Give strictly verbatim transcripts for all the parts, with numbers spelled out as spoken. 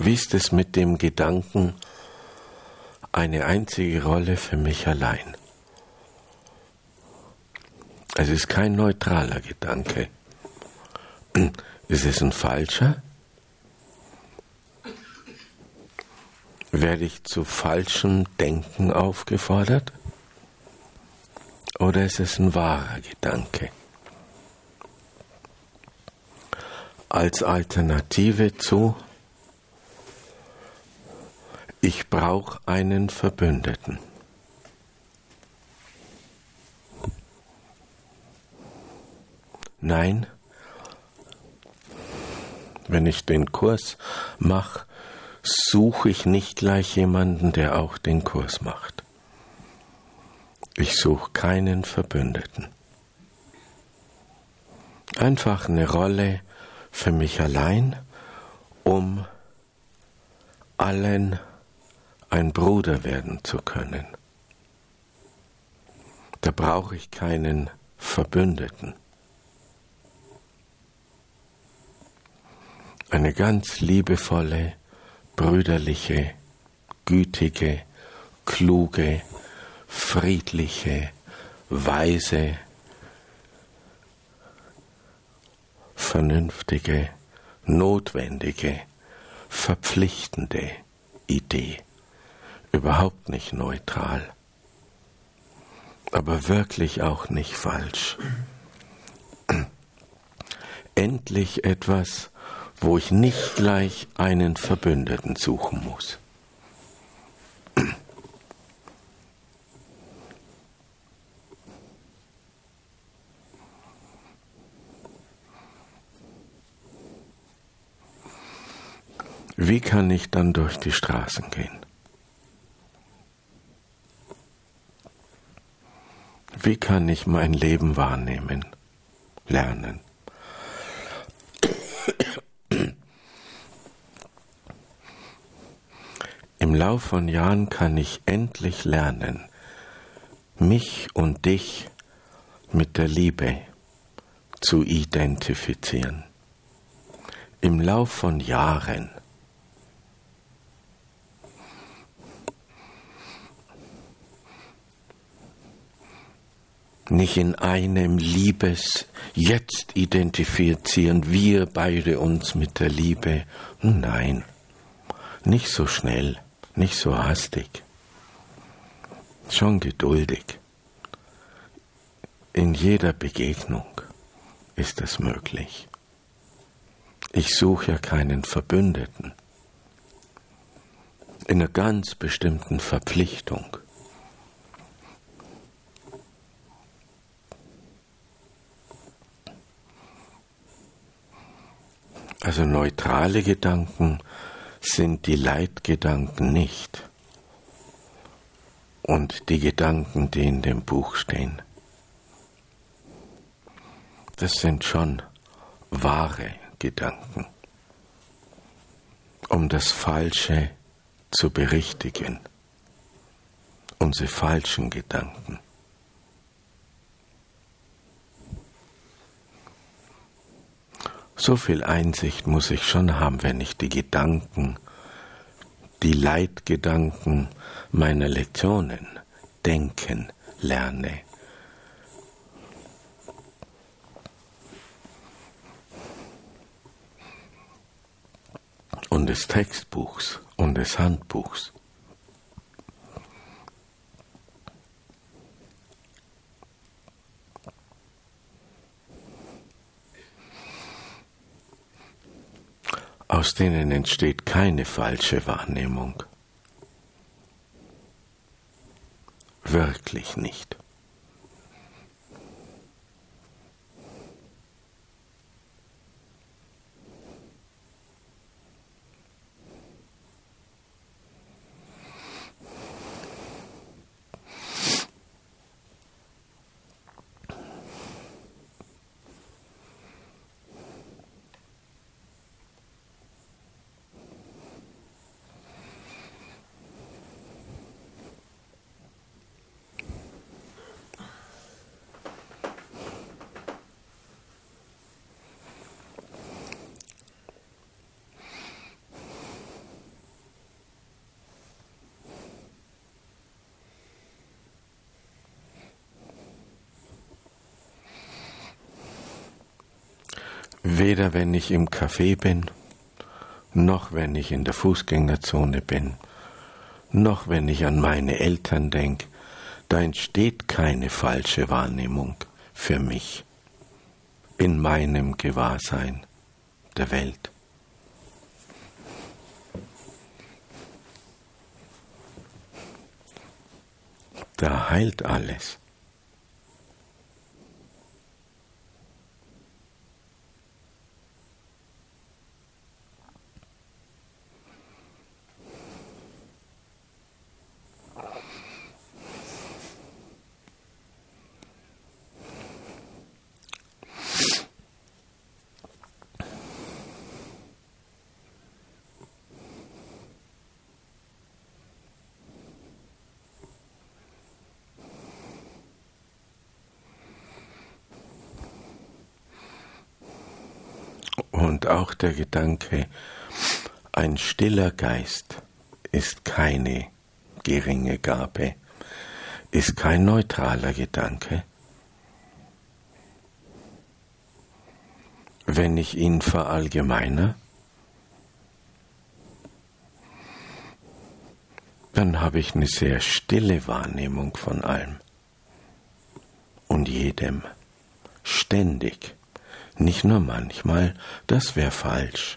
Wie ist es mit dem Gedanken, eine einzige Rolle für mich allein? Es ist kein neutraler Gedanke. Ist es ein falscher? Werde ich zu falschem Denken aufgefordert? Oder ist es ein wahrer Gedanke? Als Alternative zu, ich brauche einen Verbündeten. Nein, wenn ich den Kurs mache, suche ich nicht gleich jemanden, der auch den Kurs macht. Ich suche keinen Verbündeten. Einfach eine Rolle für mich allein, um allen ein Bruder werden zu können. Da brauche ich keinen Verbündeten. Eine ganz liebevolle, brüderliche, gütige, kluge, friedliche, weise, vernünftige, notwendige, verpflichtende Idee. Überhaupt nicht neutral, aber wirklich auch nicht falsch. Endlich etwas, wo ich nicht gleich einen Verbündeten suchen muss. Wie kann ich dann durch die Straßen gehen? Wie kann ich mein Leben wahrnehmen, lernen? Im Lauf von Jahren kann ich endlich lernen, mich und dich mit der Liebe zu identifizieren. Im Lauf von Jahren. Nicht in einem Liebes, jetzt identifizieren wir beide uns mit der Liebe. Nein, nicht so schnell, nicht so hastig. Schon geduldig. In jeder Begegnung ist es möglich. Ich suche ja keinen Verbündeten. In einer ganz bestimmten Verpflichtung. Also neutrale Gedanken sind die Leitgedanken nicht. Und die Gedanken, die in dem Buch stehen, das sind schon wahre Gedanken, um das Falsche zu berichtigen, unsere falschen Gedanken. So viel Einsicht muss ich schon haben, wenn ich die Gedanken, die Leitgedanken meiner Lektionen denken lerne. Und des Textbuchs und des Handbuchs. Aus denen entsteht keine falsche Wahrnehmung. Wirklich nicht. Weder wenn ich im Café bin, noch wenn ich in der Fußgängerzone bin, noch wenn ich an meine Eltern denke, da entsteht keine falsche Wahrnehmung für mich in meinem Gewahrsein der Welt. Da heilt alles. Und auch der Gedanke, ein stiller Geist ist keine geringe Gabe, ist kein neutraler Gedanke. Wenn ich ihn verallgemeine, dann habe ich eine sehr stille Wahrnehmung von allem und jedem, ständig. Nicht nur manchmal, das wäre falsch.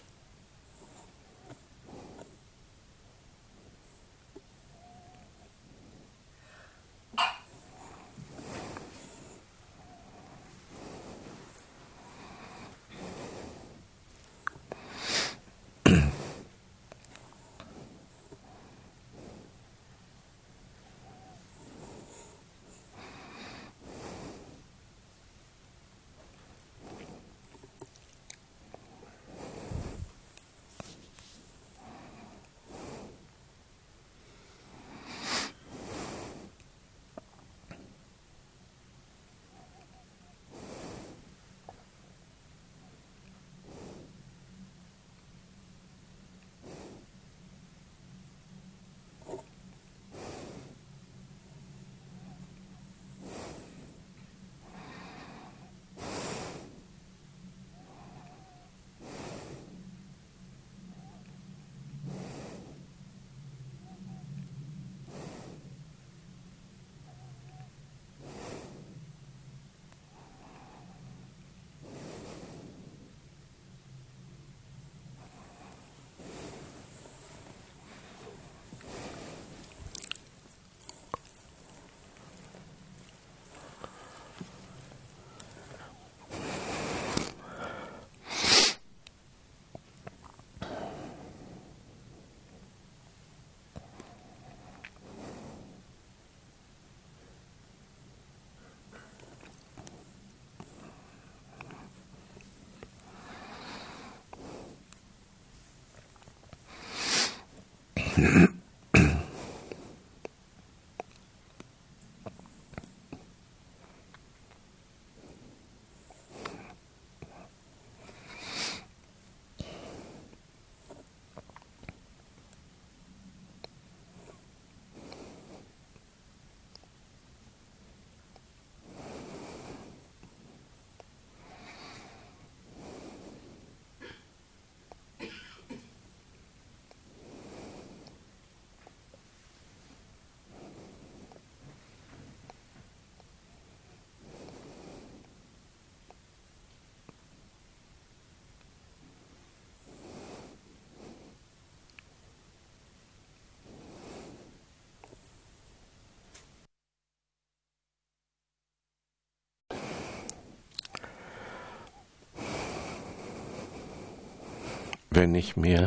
Wenn ich mir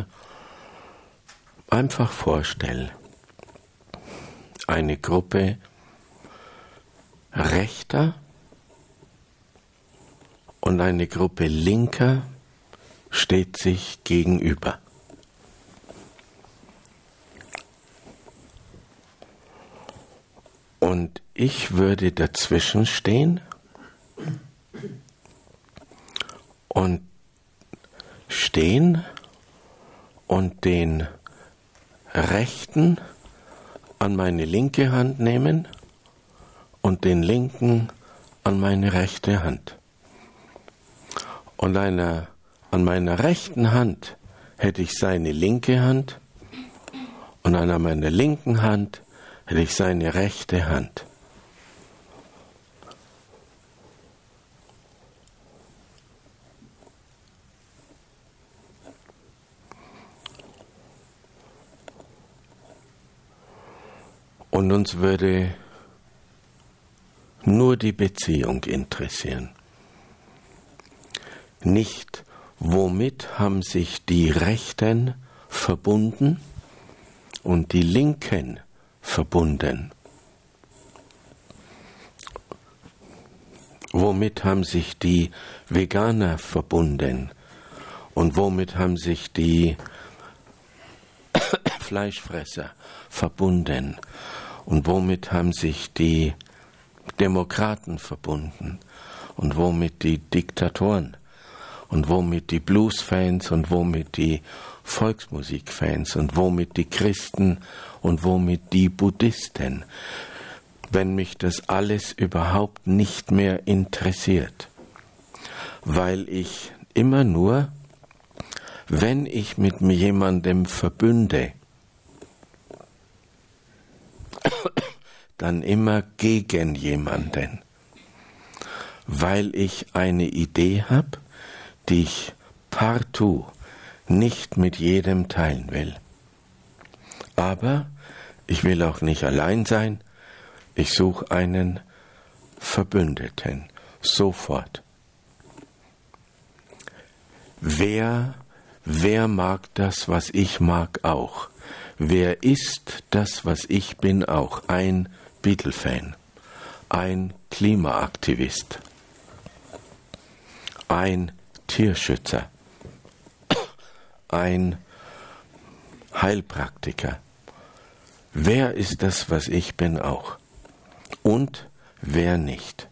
einfach vorstelle, eine Gruppe Rechter und eine Gruppe Linker steht sich gegenüber. Und ich würde dazwischen stehen und stehen und den Rechten an meine linke Hand nehmen und den Linken an meine rechte Hand. Und einer an meiner rechten Hand hätte ich seine linke Hand und an meiner linken Hand hätte ich seine rechte Hand. Und uns würde nur die Beziehung interessieren. Nicht, womit haben sich die Rechten verbunden und die Linken verbunden. Womit haben sich die Veganer verbunden und womit haben sich die Fleischfresser verbunden und womit haben sich die Demokraten verbunden und womit die Diktatoren und womit die Bluesfans und womit die Volksmusikfans und womit die Christen und womit die Buddhisten, wenn mich das alles überhaupt nicht mehr interessiert, weil ich immer nur, wenn ich mit jemandem verbünde, dann immer gegen jemanden, weil ich eine Idee habe, die ich partout nicht mit jedem teilen will. Aber ich will auch nicht allein sein, ich suche einen Verbündeten, sofort. Wer, wer mag das, was ich mag, auch? Wer ist das, was ich bin, auch? Ein Beatle-Fan, ein Klimaaktivist, ein Tierschützer, ein Heilpraktiker. Wer ist das, was ich bin, auch? Und wer nicht?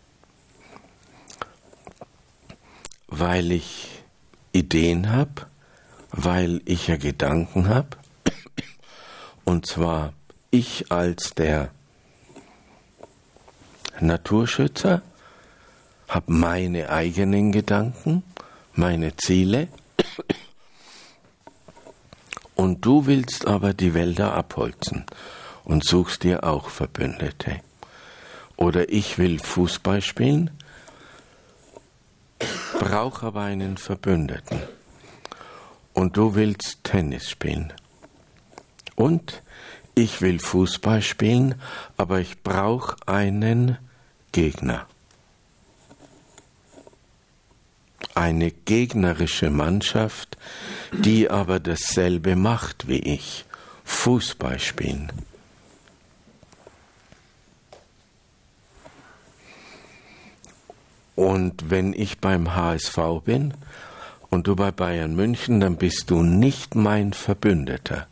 Weil ich Ideen habe, weil ich ja Gedanken habe, und zwar ich als der Naturschützer habe meine eigenen Gedanken, meine Ziele, und du willst aber die Wälder abholzen und suchst dir auch Verbündete. Oder ich will Fußball spielen, brauche aber einen Verbündeten. Und du willst Tennis spielen. Und ich will Fußball spielen, aber ich brauche einen Gegner. Eine gegnerische Mannschaft, die aber dasselbe macht wie ich. Fußball spielen. Und wenn ich beim H S V bin und du bei Bayern München, dann bist du nicht mein Verbündeter.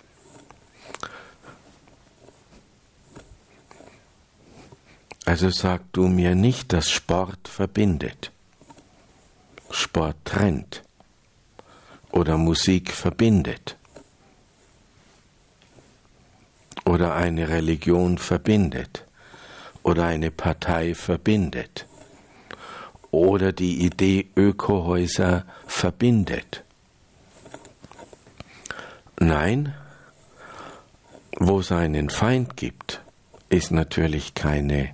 Also sag du mir nicht, dass Sport verbindet, Sport trennt oder Musik verbindet oder eine Religion verbindet oder eine Partei verbindet oder die Idee Ökohäuser verbindet. Nein, wo es einen Feind gibt, ist natürlich keine.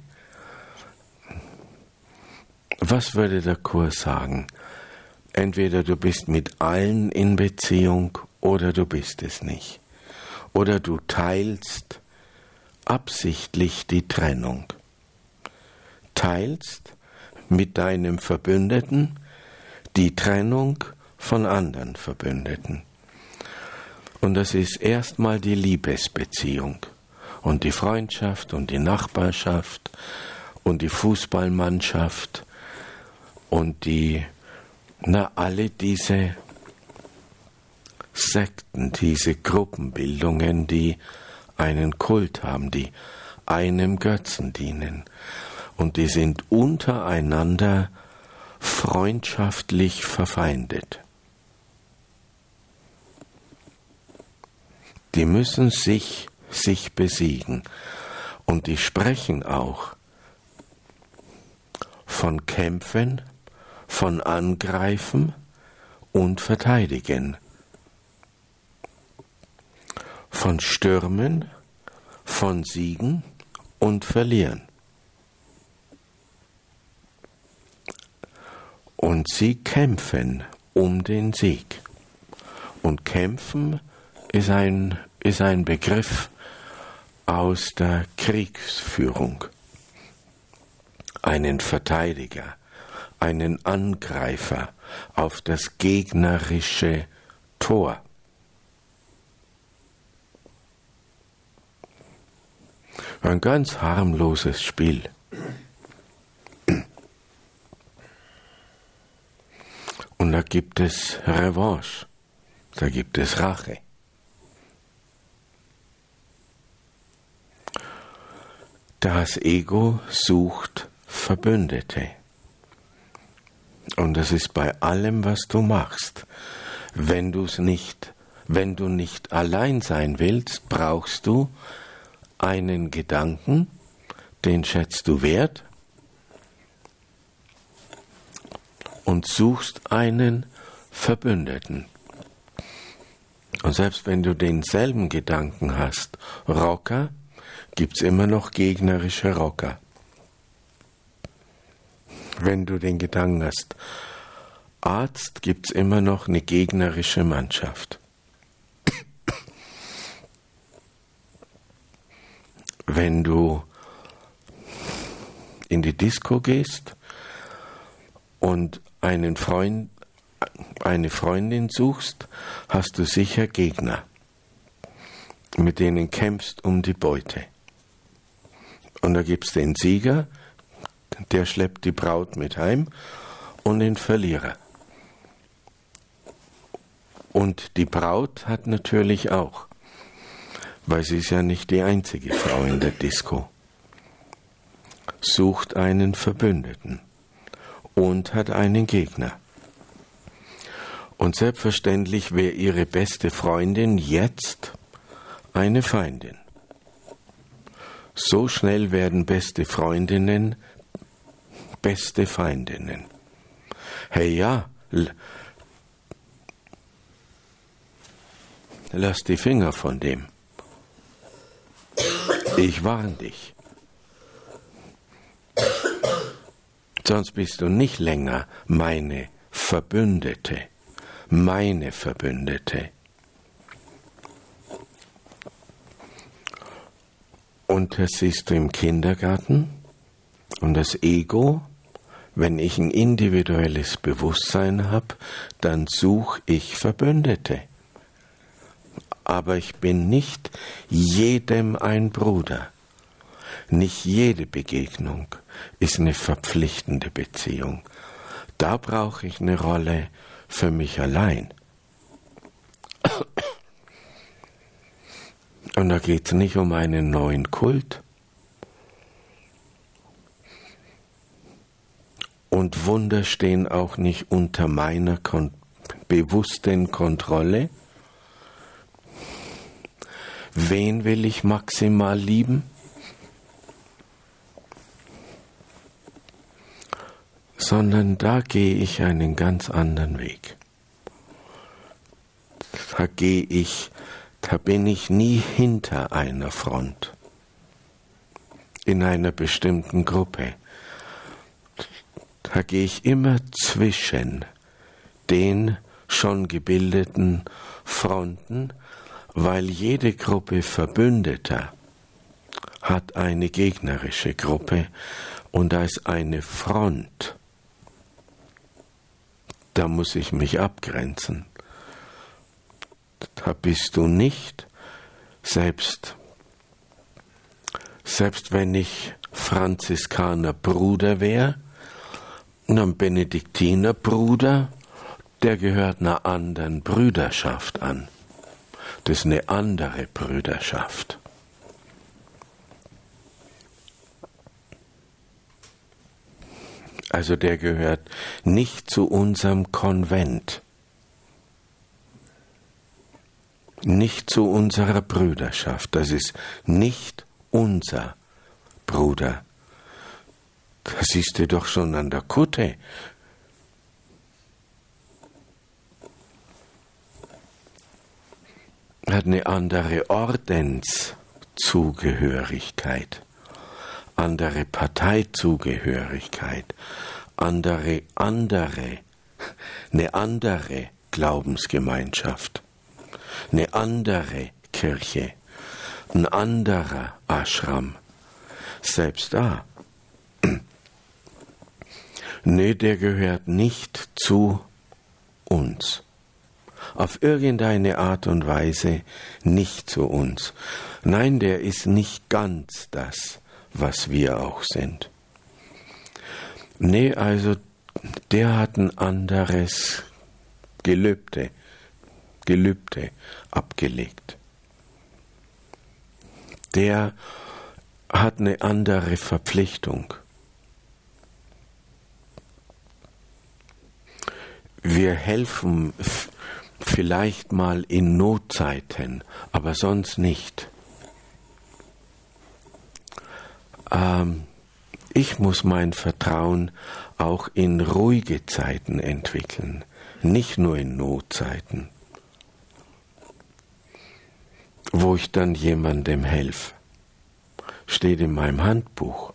Was würde der Kurs sagen? Entweder du bist mit allen in Beziehung oder du bist es nicht. Oder du teilst absichtlich die Trennung. Teilst mit deinem Verbündeten die Trennung von anderen Verbündeten. Und das ist erstmal die Liebesbeziehung und die Freundschaft und die Nachbarschaft und die Fußballmannschaft und die, na, alle diese Sekten, diese Gruppenbildungen, die einen Kult haben, die einem Götzen dienen. Und die sind untereinander freundschaftlich verfeindet. Die müssen sich, sich besiegen. Und die sprechen auch von Kämpfen, von Angreifen, und verteidigen. Von Stürmen, von Siegen und Verlieren. Und sie kämpfen um den Sieg. Und kämpfen ist ein, ist ein Begriff aus der Kriegsführung. Einen Verteidiger, einen Angreifer auf das gegnerische Tor. Ein ganz harmloses Spiel. Und da gibt es Revanche, da gibt es Rache. Das Ego sucht Verbündete. Und das ist bei allem, was du machst. Wenn du's nicht, wenn du nicht allein sein willst, brauchst du einen Gedanken, den schätzt du wert, und suchst einen Verbündeten. Und selbst wenn du denselben Gedanken hast, Rocker, gibt's immer noch gegnerische Rocker. Wenn du den Gedanken hast, Arzt, gibt's immer noch eine gegnerische Mannschaft. Wenn du in die Disco gehst und einen Freund, eine Freundin suchst, hast du sicher Gegner, mit denen kämpfst um die Beute. Und da gibt's den Sieger, der schleppt die Braut mit heim, und den Verlierer. Und die Braut hat natürlich auch, weil sie ist ja nicht die einzige Frau in der Disco, sucht einen Verbündeten und hat einen Gegner. Und selbstverständlich wäre ihre beste Freundin jetzt eine Feindin. So schnell werden beste Freundinnen beste Feindinnen. Hey ja, lass die Finger von dem. Ich warne dich. Sonst bist du nicht länger meine Verbündete, meine Verbündete. Und das siehst du im Kindergarten. Und das Ego, wenn ich ein individuelles Bewusstsein habe, dann suche ich Verbündete. Aber ich bin nicht jedem ein Bruder. Nicht jede Begegnung ist eine verpflichtende Beziehung. Da brauche ich eine Rolle für mich allein. Und da geht es nicht um einen neuen Kult. Und Wunder stehen auch nicht unter meiner kon- bewussten Kontrolle. Wen will ich maximal lieben? Sondern da gehe ich einen ganz anderen Weg. Da gehe ich, da bin ich nie hinter einer Front, in einer bestimmten Gruppe. Da gehe ich immer zwischen den schon gebildeten Fronten, weil jede Gruppe Verbündeter hat eine gegnerische Gruppe und da ist eine Front. Da muss ich mich abgrenzen. Da bist du nicht, selbst, selbst wenn ich Franziskaner Bruder wäre, ein Benediktiner Bruder, der gehört einer anderen Brüderschaft an. Das ist eine andere Brüderschaft. Also der gehört nicht zu unserem Konvent, nicht zu unserer Brüderschaft. Das ist nicht unser Bruder. Das siehst du doch schon an der Kutte. hat eine andere Ordenszugehörigkeit, andere Parteizugehörigkeit, andere, andere, eine andere Glaubensgemeinschaft, eine andere Kirche, ein anderer Ashram. Selbst da. Nee, der gehört nicht zu uns. Auf irgendeine Art und Weise nicht zu uns. Nein, der ist nicht ganz das, was wir auch sind. Nee, also der hat ein anderes Gelübde, Gelübde abgelegt. Der hat eine andere Verpflichtung. Wir helfen vielleicht mal in Notzeiten, aber sonst nicht. Ähm, ich muss mein Vertrauen auch in ruhige Zeiten entwickeln, nicht nur in Notzeiten, wo ich dann jemandem helfe. Steht in meinem Handbuch.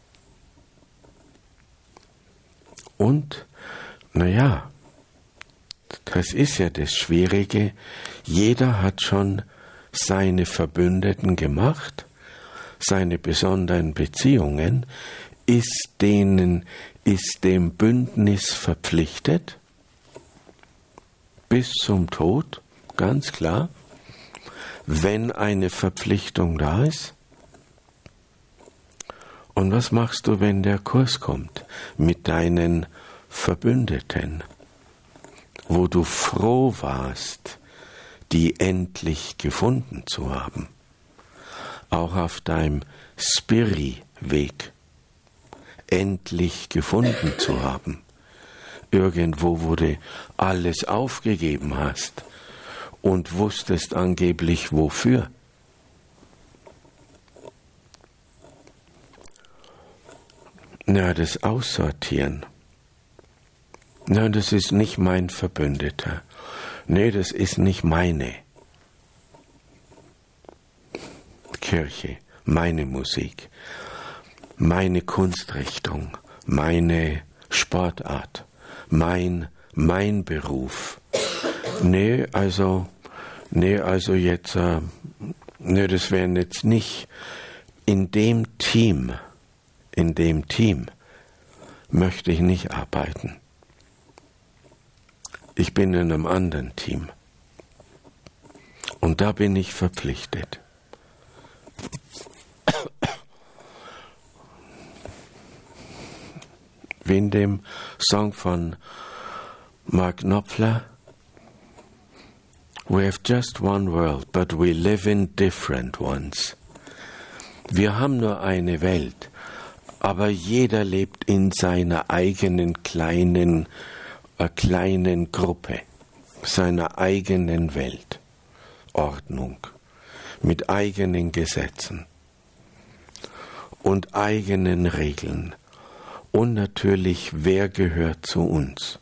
Und, naja, das ist ja das Schwierige, jeder hat schon seine Verbündeten gemacht, seine besonderen Beziehungen, ist denen, ist dem Bündnis verpflichtet, bis zum Tod, ganz klar, wenn eine Verpflichtung da ist. Und was machst du, wenn der Kurs kommt mit deinen Verbündeten, wo du froh warst, die endlich gefunden zu haben, auch auf deinem Spiri-Weg endlich gefunden zu haben, irgendwo, wo du alles aufgegeben hast und wusstest angeblich wofür. Na, das Aussortieren. Na, das ist nicht mein Verbündeter. Nee, das ist nicht meine Kirche, meine Musik, meine Kunstrichtung, meine Sportart, mein, mein Beruf. Nee, also, nee, also jetzt, äh, nee, das wären jetzt nicht in dem Team, in dem Team möchte ich nicht arbeiten. Ich bin in einem anderen Team. Und da bin ich verpflichtet. Wie in dem Song von Mark Knopfler, We have just one world, but we live in different ones. Wir haben nur eine Welt, aber jeder lebt in seiner eigenen kleinen, äh, kleinen Gruppe, seiner eigenen Weltordnung, mit eigenen Gesetzen und eigenen Regeln. Und natürlich, wer gehört zu uns?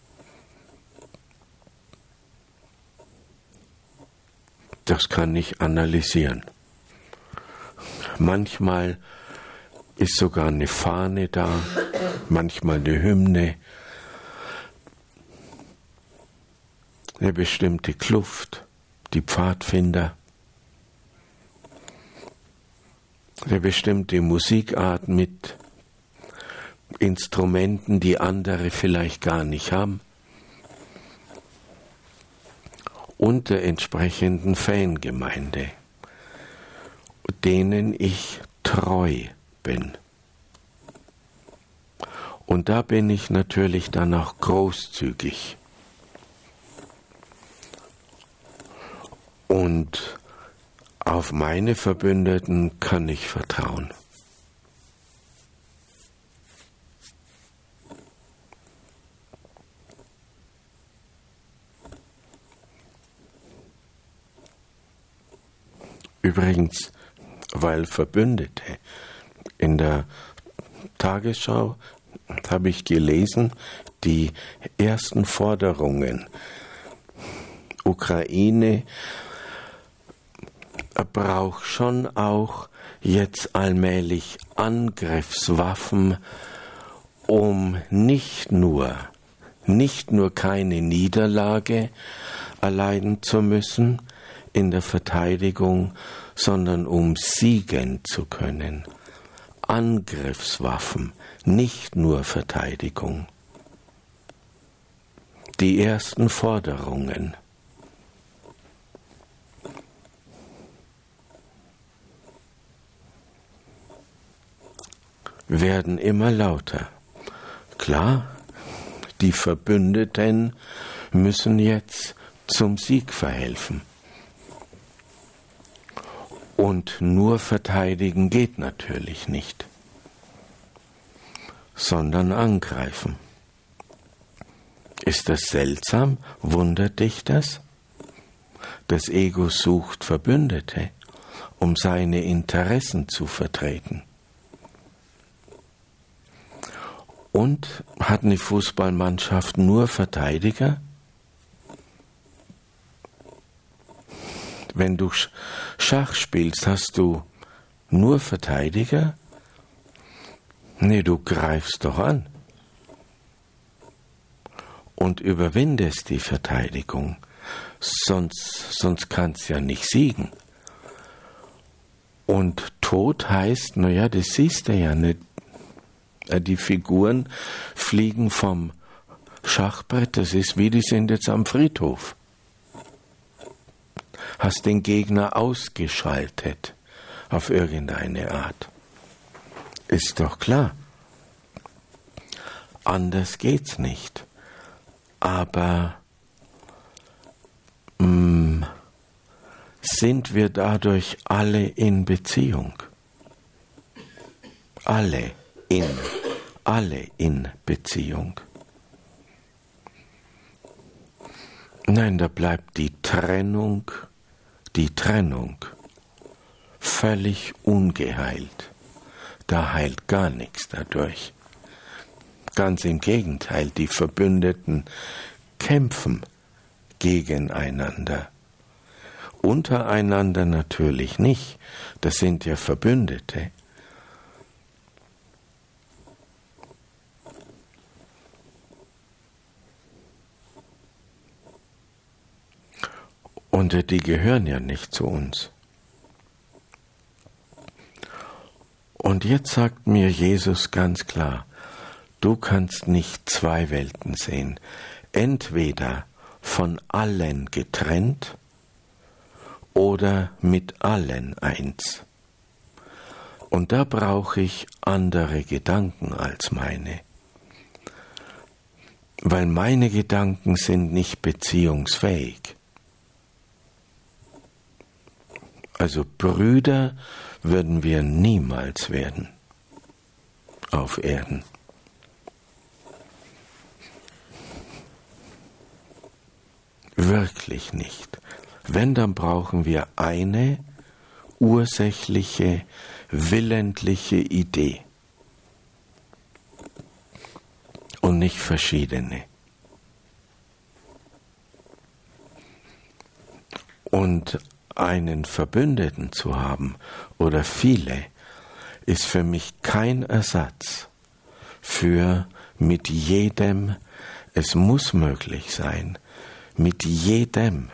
Das kann ich analysieren. Manchmal ist sogar eine Fahne da, manchmal eine Hymne, eine bestimmte Kluft, die Pfadfinder, eine bestimmte Musikart mit Instrumenten, die andere vielleicht gar nicht haben, und der entsprechenden Fangemeinde, denen ich treu bin. Und da bin ich natürlich dann auch großzügig. Und auf meine Verbündeten kann ich vertrauen. Übrigens, weil Verbündete, in der Tagesschau habe ich gelesen, die ersten Forderungen, Ukraine braucht schon auch jetzt allmählich Angriffswaffen, um nicht nur, nicht nur keine Niederlage erleiden zu müssen in der Verteidigung, sondern um siegen zu können. Angriffswaffen, nicht nur Verteidigung. Die ersten Forderungen. Werden immer lauter. Klar, die Verbündeten müssen jetzt zum Sieg verhelfen. Und nur verteidigen geht natürlich nicht, sondern angreifen. Ist das seltsam? Wundert dich das? Das Ego sucht Verbündete, um seine Interessen zu vertreten. Und hat eine Fußballmannschaft nur Verteidiger? Wenn du Schach spielst, hast du nur Verteidiger? Nee, du greifst doch an und überwindest die Verteidigung, sonst, sonst kannst du ja nicht siegen. Und Tod heißt, naja, das siehst du ja nicht. Die Figuren fliegen vom Schachbrett, das ist wie, die sind jetzt am Friedhof. Hast den Gegner ausgeschaltet auf irgendeine Art. Ist doch klar. Anders geht's nicht. Aber mh, sind wir dadurch alle in Beziehung? Alle in, alle in Beziehung. Nein, da bleibt die Trennung, die Trennung völlig ungeheilt. Da heilt gar nichts dadurch. Ganz im Gegenteil, die Verbündeten kämpfen gegeneinander. Untereinander natürlich nicht, das sind ja Verbündete. Und die gehören ja nicht zu uns. Und jetzt sagt mir Jesus ganz klar, du kannst nicht zwei Welten sehen, entweder von allen getrennt oder mit allen eins. Und da brauche ich andere Gedanken als meine, weil meine Gedanken sind nicht beziehungsfähig. Also Brüder würden wir niemals werden auf Erden. Wirklich nicht. Wenn, dann brauchen wir eine ursächliche, willentliche Idee und nicht verschiedene. Und einen Verbündeten zu haben oder viele, ist für mich kein Ersatz für mit jedem, es muss möglich sein, mit jedem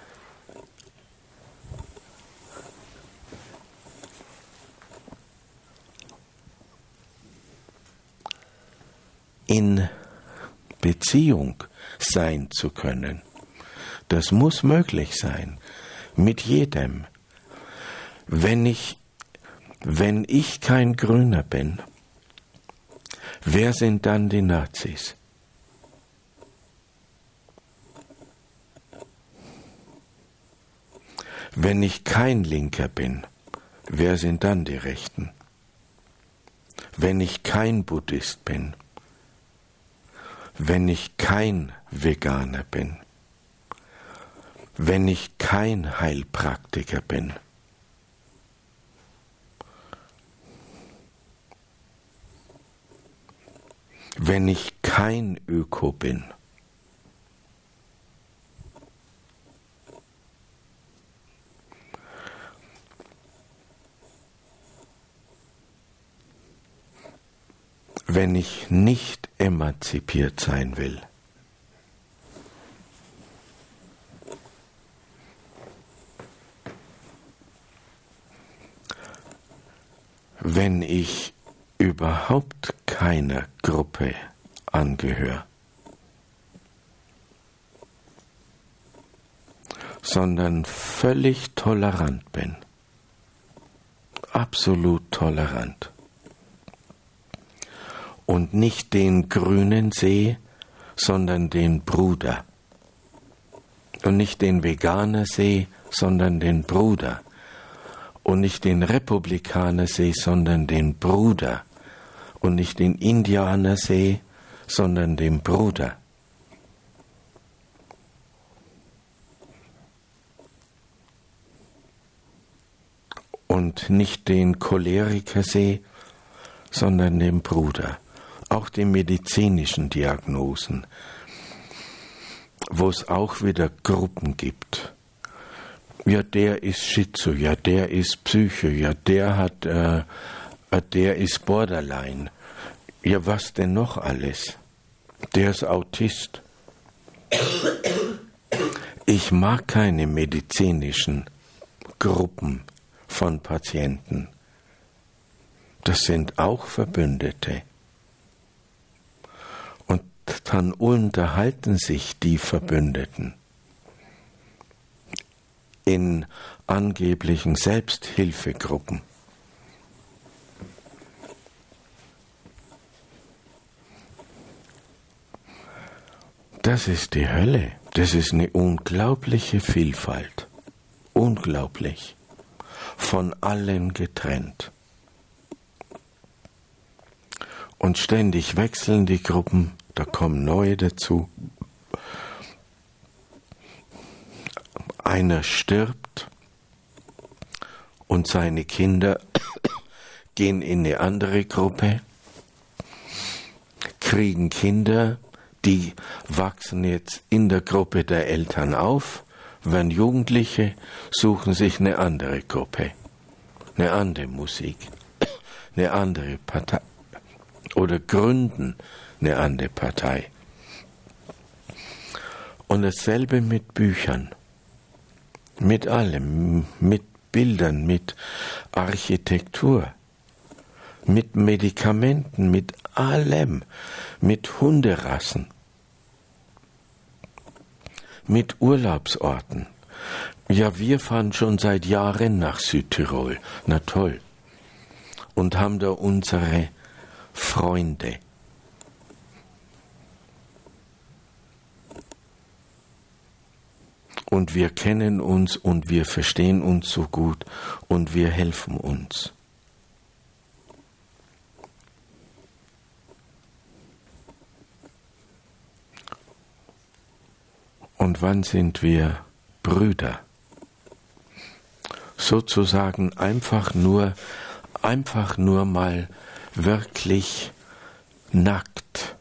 in Beziehung sein zu können. Das muss möglich sein. Mit jedem. Wenn ich, wenn ich kein Grüner bin, wer sind dann die Nazis? Wenn ich kein Linker bin, wer sind dann die Rechten? Wenn ich kein Buddhist bin, wenn ich kein Veganer bin, wenn ich kein Heilpraktiker bin, wenn ich kein Öko bin, wenn ich nicht emanzipiert sein will. Wenn ich überhaupt keiner Gruppe angehöre, sondern völlig tolerant bin, absolut tolerant und nicht den Grünen sehe, sondern den Bruder und nicht den Veganer sehe, sondern den Bruder und nicht den Republikaner sehe, sondern den Bruder und nicht den Indianer sehe, sondern den Bruder. Und nicht den Choleriker sehe, sondern den Bruder. Auch die medizinischen Diagnosen, wo es auch wieder Gruppen gibt. Ja, der ist Schizo, ja, der ist Psycho, ja, der hat, äh, der ist Borderline. Ja, was denn noch alles? Der ist Autist. Ich mag keine medizinischen Gruppen von Patienten. Das sind auch Verbündete. Und dann unterhalten sich die Verbündeten in angeblichen Selbsthilfegruppen. Das ist die Hölle. Das ist eine unglaubliche Vielfalt. Unglaublich. Von allen getrennt. Und ständig wechseln die Gruppen, da kommen neue dazu. Einer stirbt und seine Kinder gehen in eine andere Gruppe, kriegen Kinder, die wachsen jetzt in der Gruppe der Eltern auf, werden Jugendliche, suchen sich eine andere Gruppe, eine andere Musik, eine andere Partei oder gründen eine andere Partei. Und dasselbe mit Büchern, mit allem, mit Bildern, mit Architektur, mit Medikamenten, mit allem, mit Hunderassen, mit Urlaubsorten. Ja, wir fahren schon seit Jahren nach Südtirol, na toll, und haben da unsere Freunde. Und wir kennen uns und wir verstehen uns so gut und wir helfen uns. Und wann sind wir Brüder? Sozusagen einfach nur, einfach nur mal wirklich nackt.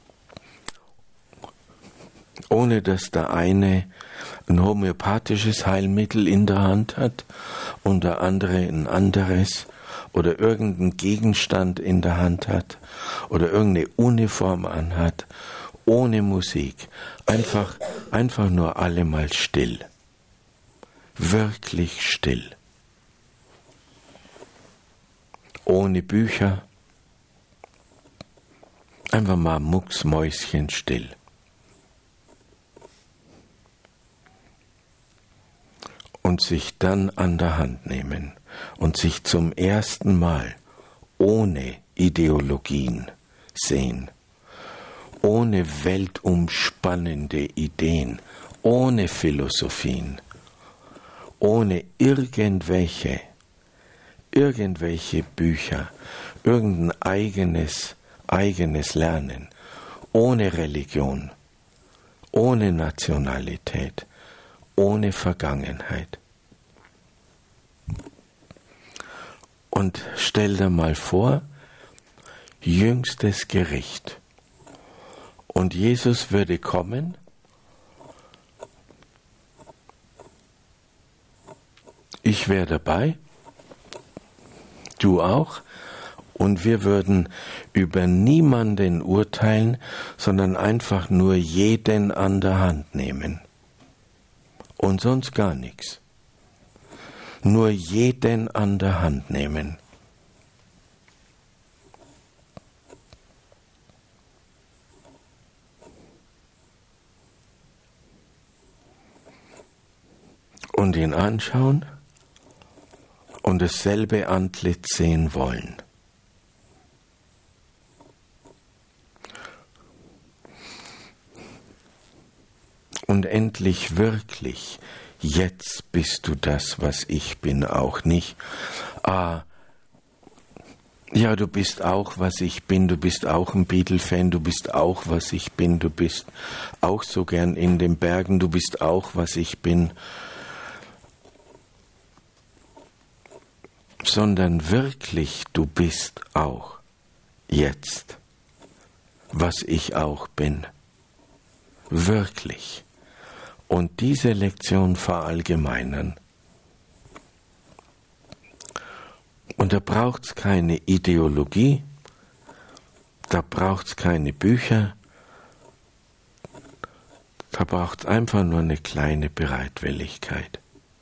Ohne dass der eine ein homöopathisches Heilmittel in der Hand hat und der andere ein anderes oder irgendeinen Gegenstand in der Hand hat oder irgendeine Uniform anhat, ohne Musik, einfach, einfach nur alle mal still, wirklich still, ohne Bücher, einfach mal mucksmäuschen still. Und sich dann an der Hand nehmen und sich zum ersten Mal ohne Ideologien sehen, ohne weltumspannende Ideen, ohne Philosophien, ohne irgendwelche, irgendwelche Bücher, irgendein eigenes, eigenes Lernen, ohne Religion, ohne Nationalität, ohne Vergangenheit. Und stell dir mal vor, jüngstes Gericht. Und Jesus würde kommen ich wäre dabei, du auch, Und wir würden über niemanden urteilen, sondern einfach nur jeden an der Hand nehmen. Und sonst gar nichts. Nur jeden an der Hand nehmen. Und ihn anschauen und dasselbe Antlitz sehen wollen. Und endlich wirklich, jetzt bist du das, was ich bin, auch nicht. Ah, ja, du bist auch, was ich bin, du bist auch ein Beatle-Fan, du bist auch, was ich bin, du bist auch so gern in den Bergen, du bist auch, was ich bin. Sondern wirklich, du bist auch jetzt, was ich auch bin. Wirklich. Und diese Lektion verallgemeinern. Und da braucht es keine Ideologie, da braucht es keine Bücher, da braucht es einfach nur eine kleine Bereitwilligkeit,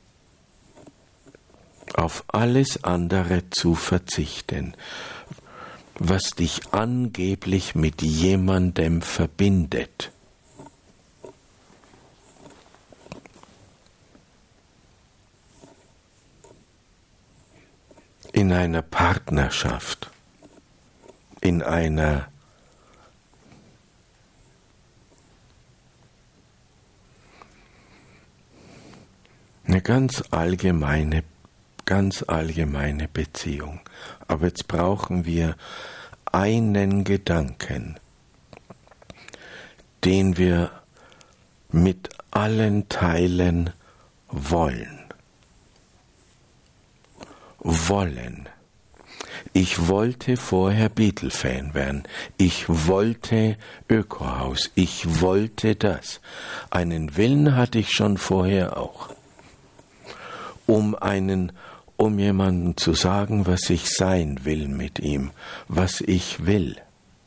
auf alles andere zu verzichten, was dich angeblich mit jemandem verbindet. In einer Partnerschaft, in einer eine ganz allgemeine, ganz allgemeine Beziehung. Aber jetzt brauchen wir einen Gedanken, den wir mit allen teilen wollen. Wollen. Ich wollte vorher Beatle-Fan werden. Ich wollte Ökohaus. Ich wollte das. Einen Willen hatte ich schon vorher auch. Um einen, um jemandem zu sagen, was ich sein will mit ihm, was ich will.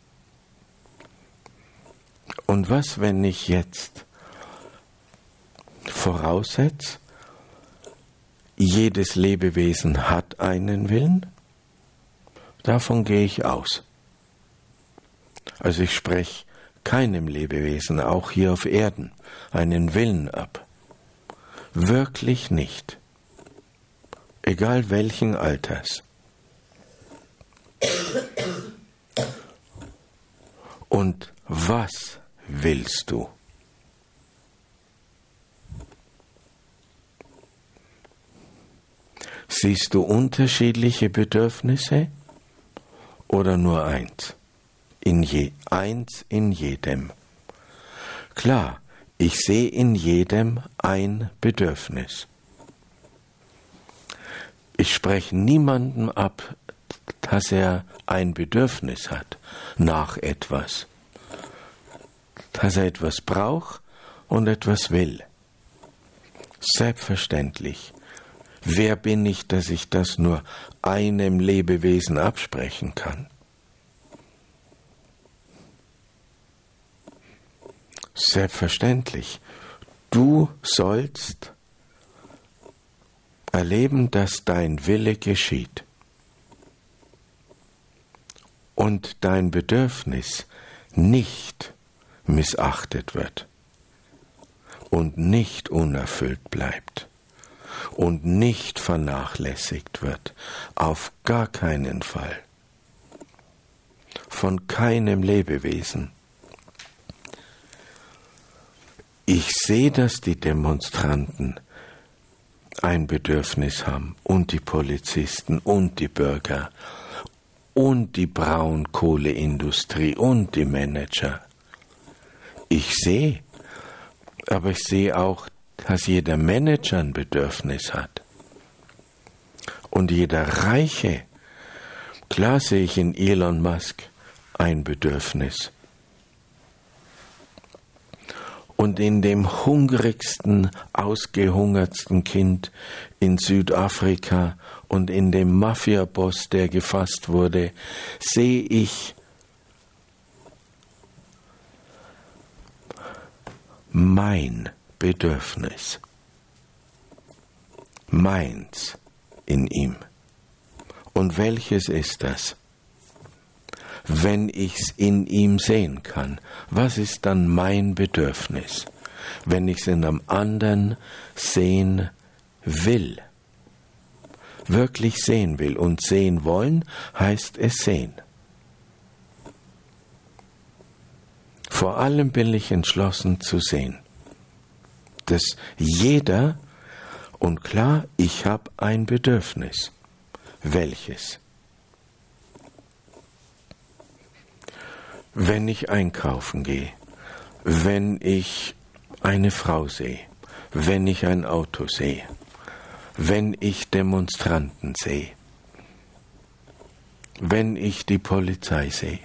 Und was, wenn ich jetzt voraussetze, jedes Lebewesen hat einen Willen? Davon gehe ich aus. Also ich spreche keinem Lebewesen, auch hier auf Erden, einen Willen ab. Wirklich nicht. Egal welchen Alters. Und was willst du? Siehst du unterschiedliche Bedürfnisse oder nur eins? In je, eins in jedem. Klar, ich sehe in jedem ein Bedürfnis. Ich spreche niemandem ab, dass er ein Bedürfnis hat nach etwas. Dass er etwas braucht und etwas will. Selbstverständlich. Wer bin ich, dass ich das nur einem Lebewesen absprechen kann? Selbstverständlich. Du sollst erleben, dass dein Wille geschieht und dein Bedürfnis nicht missachtet wird und nicht unerfüllt bleibt. Und nicht vernachlässigt wird, auf gar keinen Fall, von keinem Lebewesen. Ich sehe, dass die Demonstranten ein Bedürfnis haben und die Polizisten und die Bürger und die Braunkohleindustrie und die Manager. Ich sehe, aber ich sehe auch, dass jeder Manager ein Bedürfnis hat. Und jeder Reiche, klar sehe ich in Elon Musk ein Bedürfnis. und in dem hungrigsten, ausgehungertsten Kind in Südafrika und in dem Mafiaboss, der gefasst wurde, sehe ich mein Bedürfnis, meins in ihm. Und welches ist das? Wenn ich's in ihm sehen kann, was ist dann mein Bedürfnis? Wenn ich's in einem anderen sehen will, wirklich sehen will. Und sehen wollen heißt es sehen. Vor allem bin ich entschlossen zu sehen, dass jeder, und klar, ich habe ein Bedürfnis. Welches? Wenn ich einkaufen gehe, wenn ich eine Frau sehe, wenn ich ein Auto sehe, wenn ich Demonstranten sehe, wenn ich die Polizei sehe,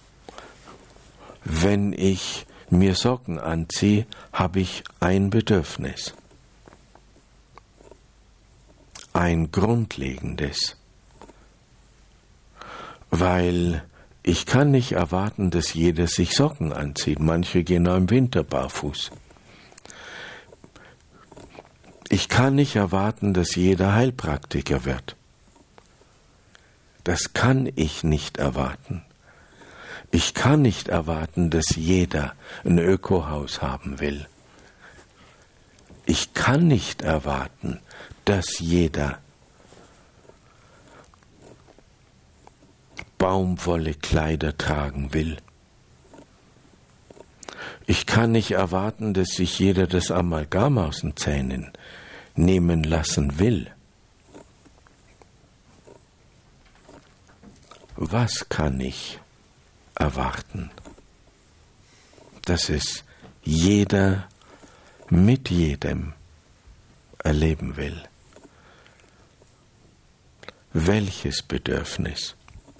wenn ich mir Socken anziehe, habe ich ein Bedürfnis. Ein grundlegendes. Weil ich kann nicht erwarten, dass jeder sich Socken anzieht. Manche gehen auch im Winter barfuß. Ich kann nicht erwarten, dass jeder Heilpraktiker wird. Das kann ich nicht erwarten. Ich kann nicht erwarten, dass jeder ein Ökohaus haben will. Ich kann nicht erwarten, dass jeder Baumwollekleider tragen will. Ich kann nicht erwarten, dass sich jeder das Amalgam aus den Zähnen nehmen lassen will. Was kann ich erwarten? Dass es jeder mit jedem erleben will. Welches Bedürfnis?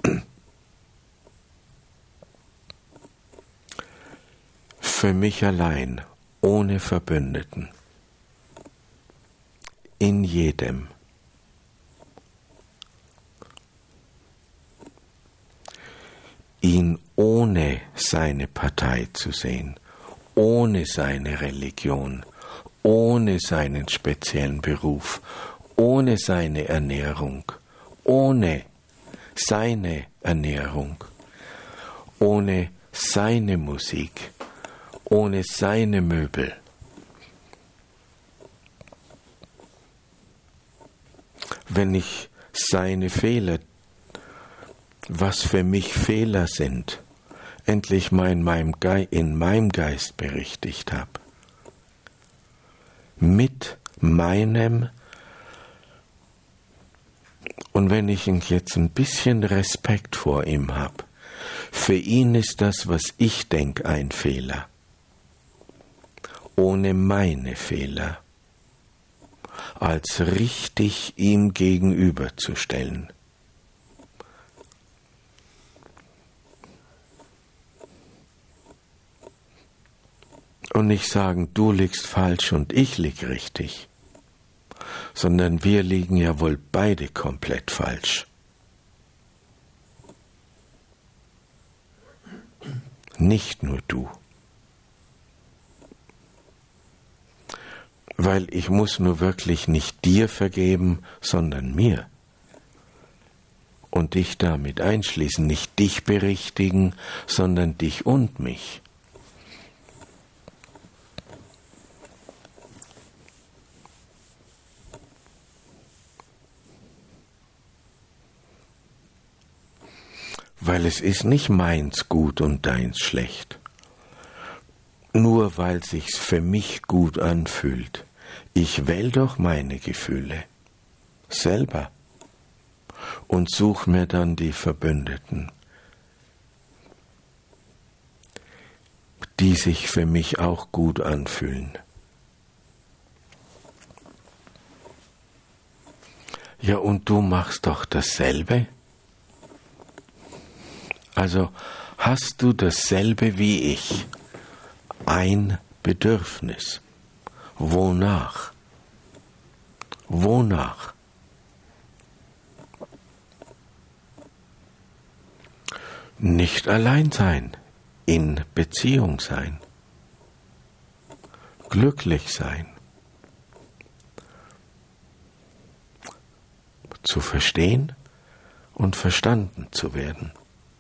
Für mich allein, ohne Verbündeten, in jedem. Ihn ohne seine Partei zu sehen, ohne seine Religion, ohne seinen speziellen Beruf, ohne seine Ernährung, ohne seine Ernährung, ohne seine Musik, ohne seine Möbel. Wenn ich seine Fehler, was für mich Fehler sind, endlich mal in meinem, Ge- in meinem Geist berichtigt habe, mit meinem, und wenn ich jetzt ein bisschen Respekt vor ihm habe, für ihn ist das, was ich denke, ein Fehler. Ohne meine Fehler als richtig ihm gegenüberzustellen. Und nicht sagen, du liegst falsch und ich lieg richtig, sondern wir liegen ja wohl beide komplett falsch. Nicht nur du. Weil ich muss nur wirklich nicht dir vergeben, sondern mir. Und dich damit einschließen, nicht dich berichtigen, sondern dich und mich. Weil es ist nicht meins gut und deins schlecht. Nur weil sich's für mich gut anfühlt. Ich wähl doch meine Gefühle selber und such mir dann die Verbündeten, die sich für mich auch gut anfühlen. Ja, und du machst doch dasselbe? Also hast du dasselbe wie ich? Ein Bedürfnis. Wonach? Wonach? Nicht allein sein, in Beziehung sein, glücklich sein, zu verstehen und verstanden zu werden,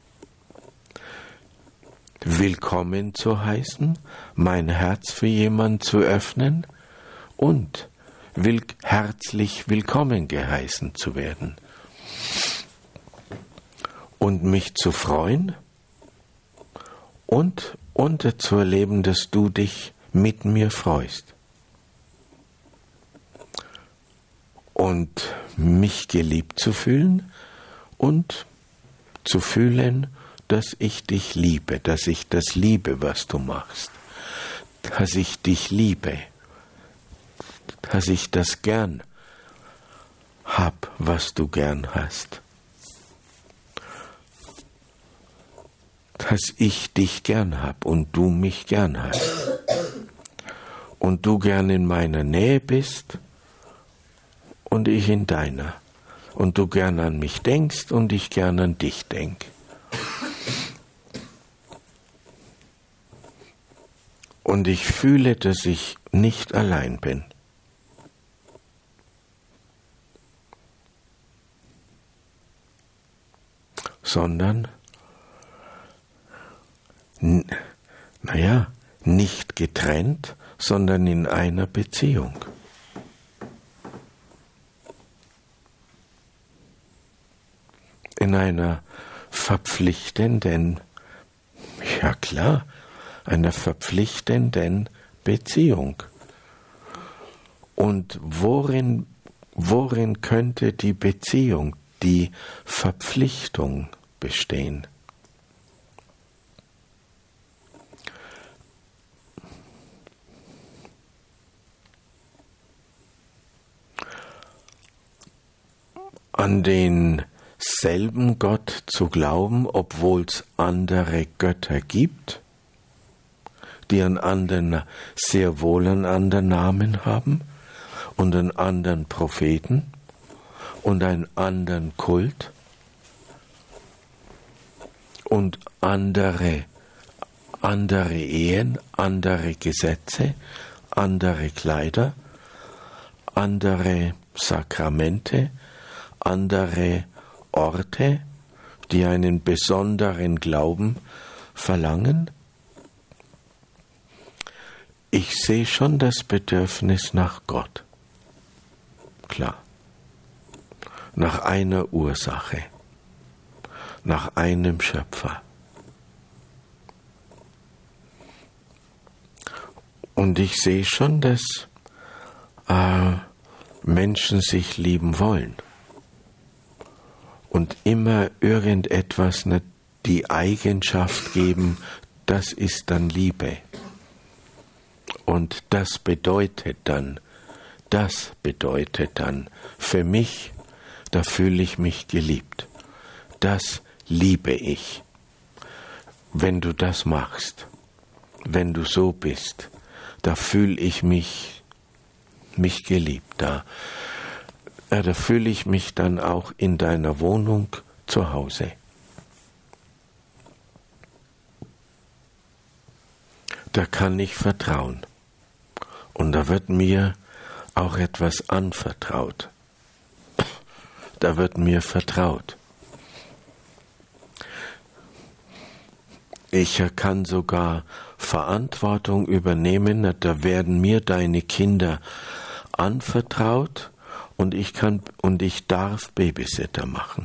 willkommen zu heißen, mein Herz für jemanden zu öffnen und will herzlich willkommen geheißen zu werden und mich zu freuen und und zu erleben, dass du dich mit mir freust und mich geliebt zu fühlen und zu fühlen, dass ich dich liebe, dass ich das liebe, was du machst, dass ich dich liebe, dass ich das gern hab, was du gern hast, dass ich dich gern hab und du mich gern hast und du gern in meiner Nähe bist und ich in deiner und du gern an mich denkst und ich gern an dich denk. Und ich fühle, dass ich nicht allein bin. Sondern, naja, nicht getrennt, sondern in einer Beziehung. In einer verpflichtenden, ja klar, einer verpflichtenden Beziehung. Und worin, worin könnte die Beziehung, die Verpflichtung bestehen? An denselben Gott zu glauben, obwohl es andere Götter gibt, die einen anderen, sehr wohl einen anderen Namen haben und einen anderen Propheten und einen anderen Kult und andere, andere Ehen, andere Gesetze, andere Kleider, andere Sakramente, andere Orte, die einen besonderen Glauben verlangen. Ich sehe schon das Bedürfnis nach Gott. Klar. Nach einer Ursache. Nach einem Schöpfer. Und ich sehe schon, dass äh, Menschen sich lieben wollen. Und immer irgendetwas, ne, die Eigenschaft geben, das ist dann Liebe. Und das bedeutet dann, das bedeutet dann, für mich, da fühle ich mich geliebt. Das liebe ich. Wenn du das machst, wenn du so bist, da fühle ich mich, mich geliebt. Da, da fühle ich mich dann auch in deiner Wohnung zu Hause. Da kann ich vertrauen. Und da wird mir auch etwas anvertraut. Da wird mir vertraut. Ich kann sogar Verantwortung übernehmen, da werden mir deine Kinder anvertraut und ich kann und ich darf Babysitter machen,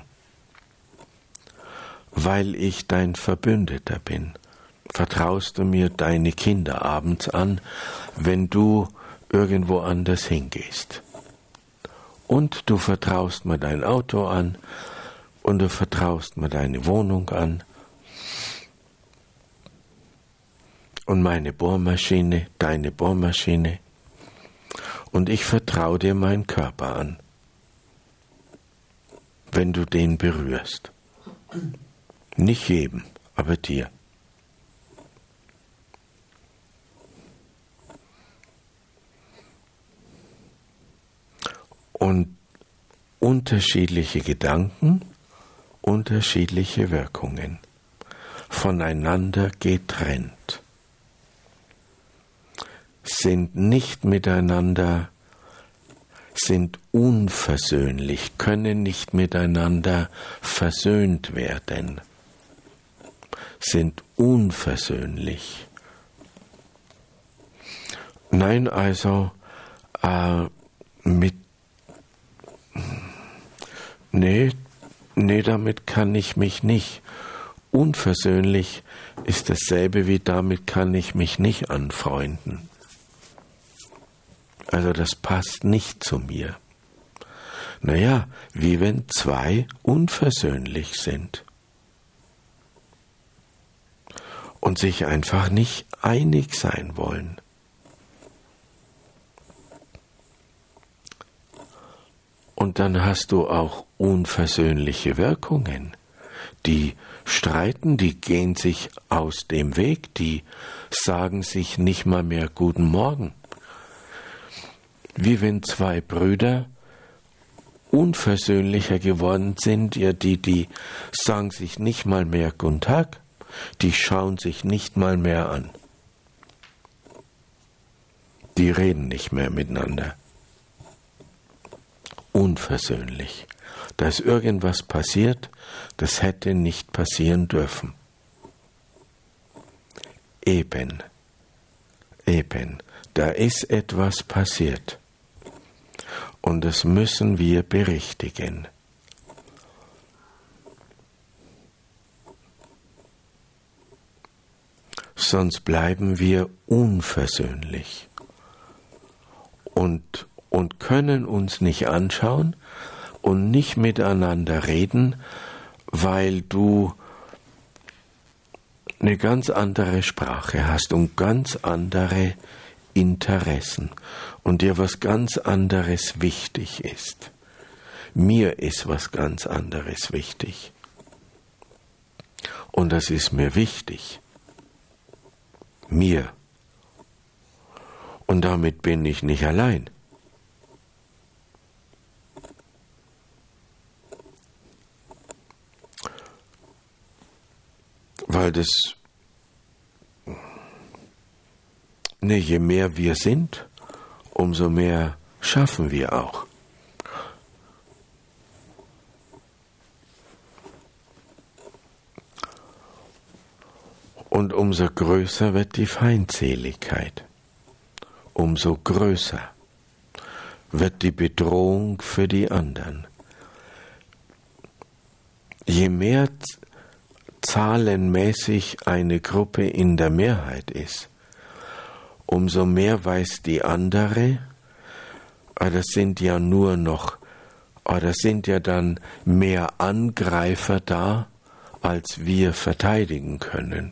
weil ich dein Verbündeter bin. Vertraust du mir deine Kinder abends an, wenn du irgendwo anders hingehst. Und du vertraust mir dein Auto an und du vertraust mir deine Wohnung an und meine Bohrmaschine, deine Bohrmaschine und ich vertraue dir meinen Körper an, wenn du den berührst. Nicht jedem, aber dir. unterschiedliche Gedanken, unterschiedliche Wirkungen, voneinander getrennt, sind nicht miteinander, sind unversöhnlich, können nicht miteinander versöhnt werden, sind unversöhnlich. Nein, also äh, mit nee, nee, damit kann ich mich nicht. Unversöhnlich ist dasselbe wie damit kann ich mich nicht anfreunden. Also das passt nicht zu mir. Naja, wie wenn zwei unversöhnlich sind und sich einfach nicht einig sein wollen. Und dann hast du auch unversöhnliche Wirkungen. Die streiten, die gehen sich aus dem Weg, die sagen sich nicht mal mehr Guten Morgen. Wie wenn zwei Brüder unversöhnlicher geworden sind, ja, die, die sagen sich nicht mal mehr Guten Tag, die schauen sich nicht mal mehr an. Die reden nicht mehr miteinander. Unversöhnlich. Da ist irgendwas passiert, das hätte nicht passieren dürfen. Eben, eben, da ist etwas passiert. Und das müssen wir berichtigen. Sonst bleiben wir unversöhnlich und, und können uns nicht anschauen und nicht miteinander reden, weil du eine ganz andere Sprache hast und ganz andere Interessen und dir was ganz anderes wichtig ist. Mir ist was ganz anderes wichtig. Und das ist mir wichtig. Mir. Und damit bin ich nicht allein. Weil das, ne, je mehr wir sind, umso mehr schaffen wir auch. Und umso größer wird die Feindseligkeit, umso größer wird die Bedrohung für die anderen. Je mehr zahlenmäßig eine Gruppe in der Mehrheit ist, umso mehr weiß die andere, das sind ja nur noch, das sind ja dann mehr Angreifer da, als wir verteidigen können.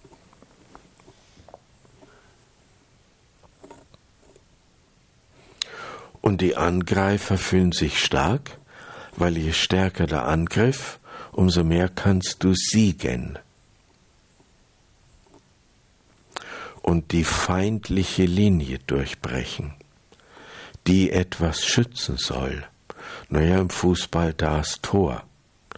Und die Angreifer fühlen sich stark, weil je stärker der Angriff, umso mehr kannst du siegen. Und die feindliche Linie durchbrechen, die etwas schützen soll. Naja, im Fußball das Tor,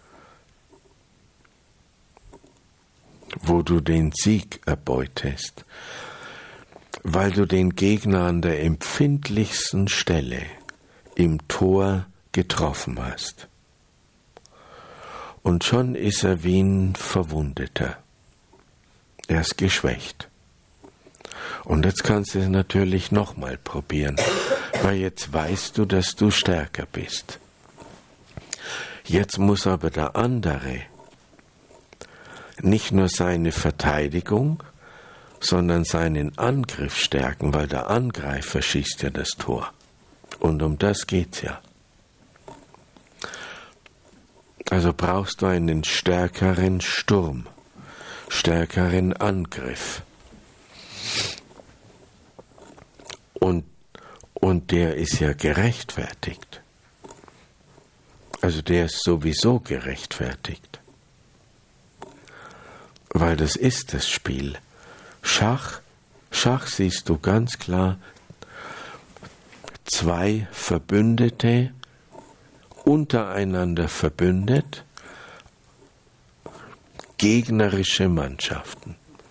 wo du den Sieg erbeutest, weil du den Gegner an der empfindlichsten Stelle im Tor getroffen hast. Und schon ist er wie ein Verwundeter. Er ist geschwächt. Und jetzt kannst du es natürlich nochmal probieren, weil jetzt weißt du, dass du stärker bist. Jetzt muss aber der andere nicht nur seine Verteidigung, sondern seinen Angriff stärken, weil der Angreifer schießt ja das Tor. Und um das geht's ja. Also brauchst du einen stärkeren Sturm, stärkeren Angriff. Und, und der ist ja gerechtfertigt. Also der ist sowieso gerechtfertigt. Weil das ist das Spiel. Schach, Schach siehst du ganz klar, zwei Verbündete untereinander verbündet, gegnerische Mannschaften.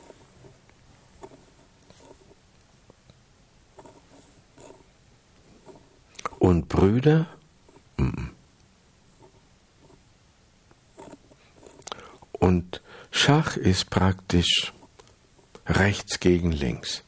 Und Brüder? Und Schach ist praktisch rechts gegen links.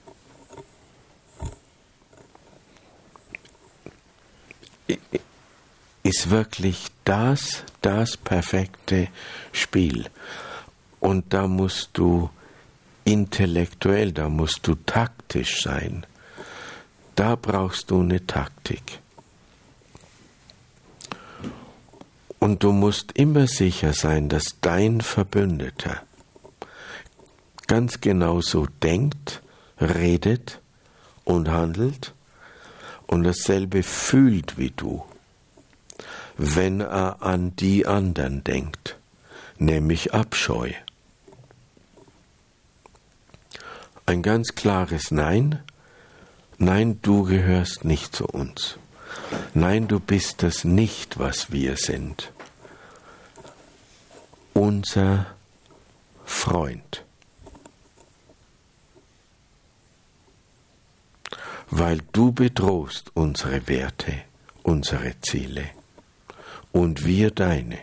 Ist wirklich das, das perfekte Spiel. Und da musst du intellektuell, da musst du taktisch sein. Da brauchst du eine Taktik. Und du musst immer sicher sein, dass dein Verbündeter ganz genauso denkt, redet und handelt und dasselbe fühlt wie du, wenn er an die anderen denkt, nämlich Abscheu. Ein ganz klares Nein. Nein, du gehörst nicht zu uns. Nein, du bist das nicht, was wir sind. Unser Freund. Weil du bedrohst unsere Werte, unsere Ziele und wir deine.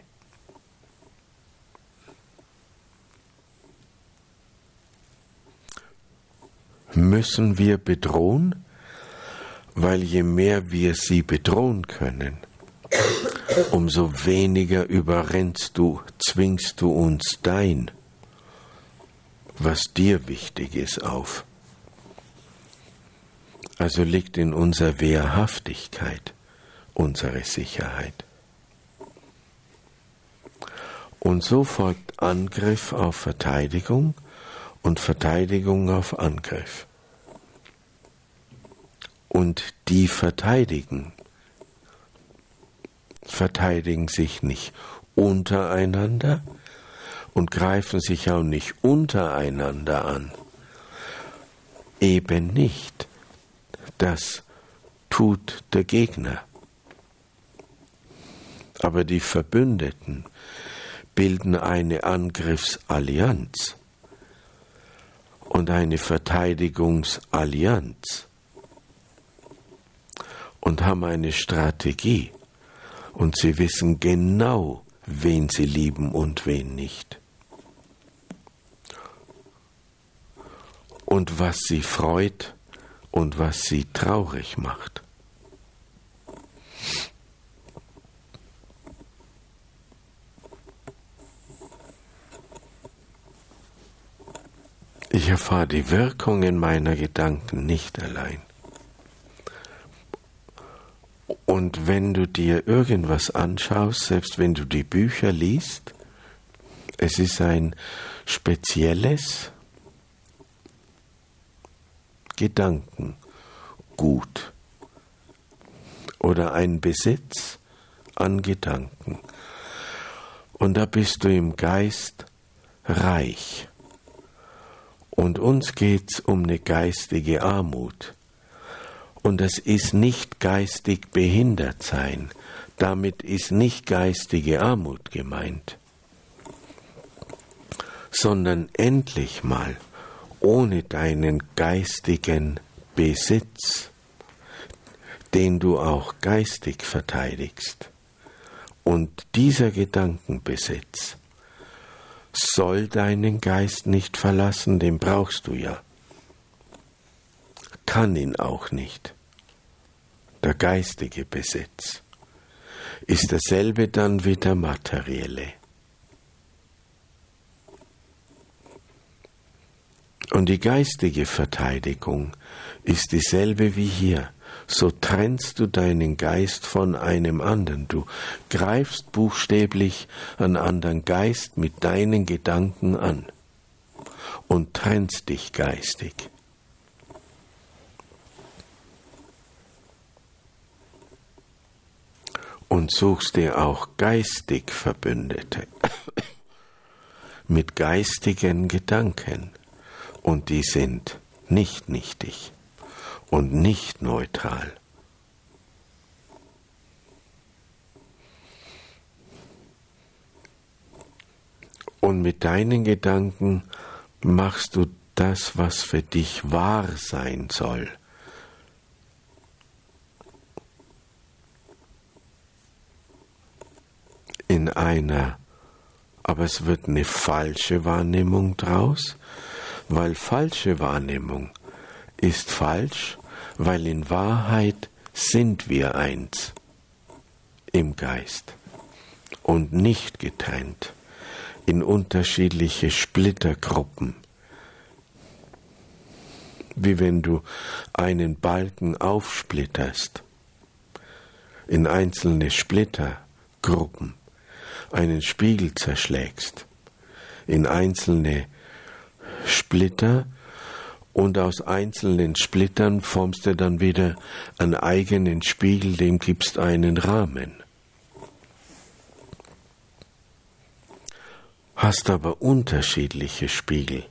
Müssen wir bedrohen? Weil je mehr wir sie bedrohen können, umso weniger überrennst du, zwingst du uns dein, was dir wichtig ist, auf. Also liegt in unserer Wehrhaftigkeit unsere Sicherheit. Und so folgt Angriff auf Verteidigung und Verteidigung auf Angriff. Und die verteidigen, verteidigen sich nicht untereinander und greifen sich auch nicht untereinander an. Eben nicht. Das tut der Gegner. Aber die Verbündeten bilden eine Angriffsallianz und eine Verteidigungsallianz und haben eine Strategie und sie wissen genau, wen sie lieben und wen nicht. Und was sie freut und was sie traurig macht. Ich erfahre die Wirkungen meiner Gedanken nicht allein. Und wenn du dir irgendwas anschaust, selbst wenn du die Bücher liest, es ist ein spezielles Gedankengut oder ein Besitz an Gedanken. Und da bist du im Geist reich. Und uns geht's um eine geistige Armut. Und das ist nicht geistig behindert sein. Damit ist nicht geistige Armut gemeint. Sondern endlich mal ohne deinen geistigen Besitz, den du auch geistig verteidigst. Und dieser Gedankenbesitz soll deinen Geist nicht verlassen, den brauchst du ja. Kann ihn auch nicht. Der geistige Besitz ist dasselbe dann wie der materielle. Und die geistige Verteidigung ist dieselbe wie hier. So trennst du deinen Geist von einem anderen. Du greifst buchstäblich einen anderen Geist mit deinen Gedanken an und trennst dich geistig. Und suchst dir auch geistig Verbündete mit geistigen Gedanken. Und die sind nicht nichtig und nicht neutral. Und mit deinen Gedanken machst du das, was für dich wahr sein soll. In einer, aber es wird eine falsche Wahrnehmung draus, weil falsche Wahrnehmung ist falsch, weil in Wahrheit sind wir eins im Geist und nicht getrennt in unterschiedliche Splittergruppen. Wie wenn du einen Balken aufsplitterst in einzelne Splittergruppen, einen Spiegel zerschlägst in einzelne Splitter und aus einzelnen Splittern formst du dann wieder einen eigenen Spiegel, dem gibst einen Rahmen. Hast aber unterschiedliche Spiegel.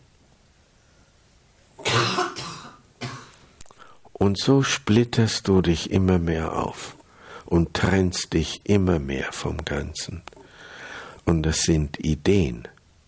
Und so splitterst du dich immer mehr auf und trennst dich immer mehr vom Ganzen. Und das sind Ideen.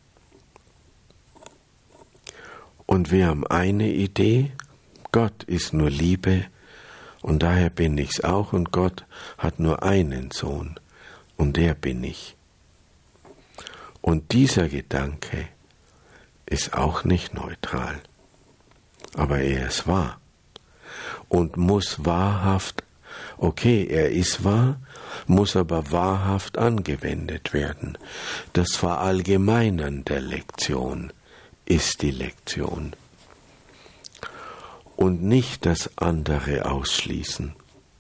Und wir haben eine Idee, Gott ist nur Liebe und daher bin ich's auch und Gott hat nur einen Sohn und der bin ich. Und dieser Gedanke ist auch nicht neutral, aber er ist wahr und muss wahrhaft, okay, er ist wahr, muss aber wahrhaft angewendet werden. Das Verallgemeinern der Lektion ist die Lektion und nicht das andere ausschließen.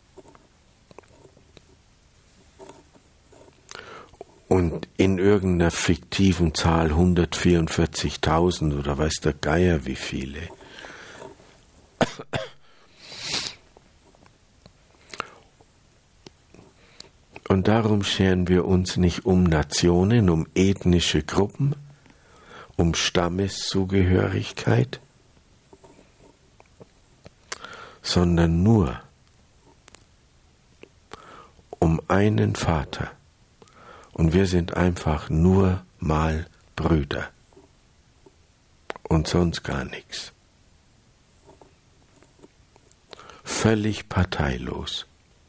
Und in irgendeiner fiktiven Zahl hundertvierundvierzigtausend oder weiß der Geier wie viele. Und darum scheren wir uns nicht um Nationen, um ethnische Gruppen, um Stammeszugehörigkeit, sondern nur um einen Vater. Und wir sind einfach nur mal Brüder und sonst gar nichts. Völlig parteilos.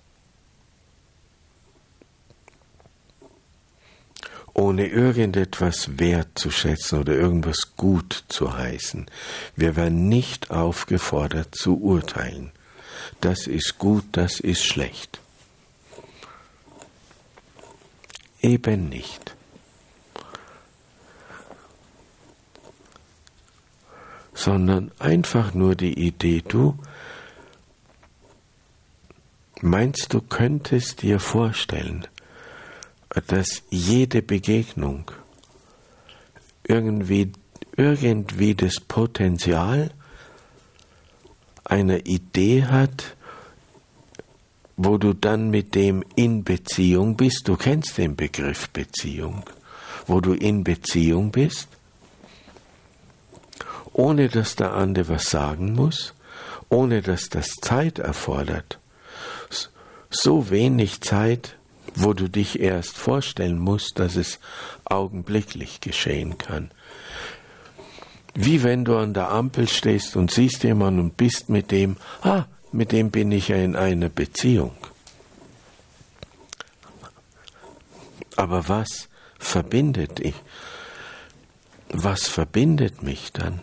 Ohne irgendetwas wertzuschätzen oder irgendwas gut zu heißen. Wir werden nicht aufgefordert zu urteilen. Das ist gut, das ist schlecht. Eben nicht. Sondern einfach nur die Idee, du meinst, du könntest dir vorstellen, dass jede Begegnung irgendwie, irgendwie das Potenzial einer Idee hat, wo du dann mit dem in Beziehung bist, du kennst den Begriff Beziehung, wo du in Beziehung bist, ohne dass der andere was sagen muss, ohne dass das Zeit erfordert, so wenig Zeit, wo du dich erst vorstellen musst, dass es augenblicklich geschehen kann. Wie wenn du an der Ampel stehst und siehst jemanden und bist mit dem, ah, mit dem bin ich ja in einer Beziehung. Aber was verbindet dich? Was verbindet mich dann?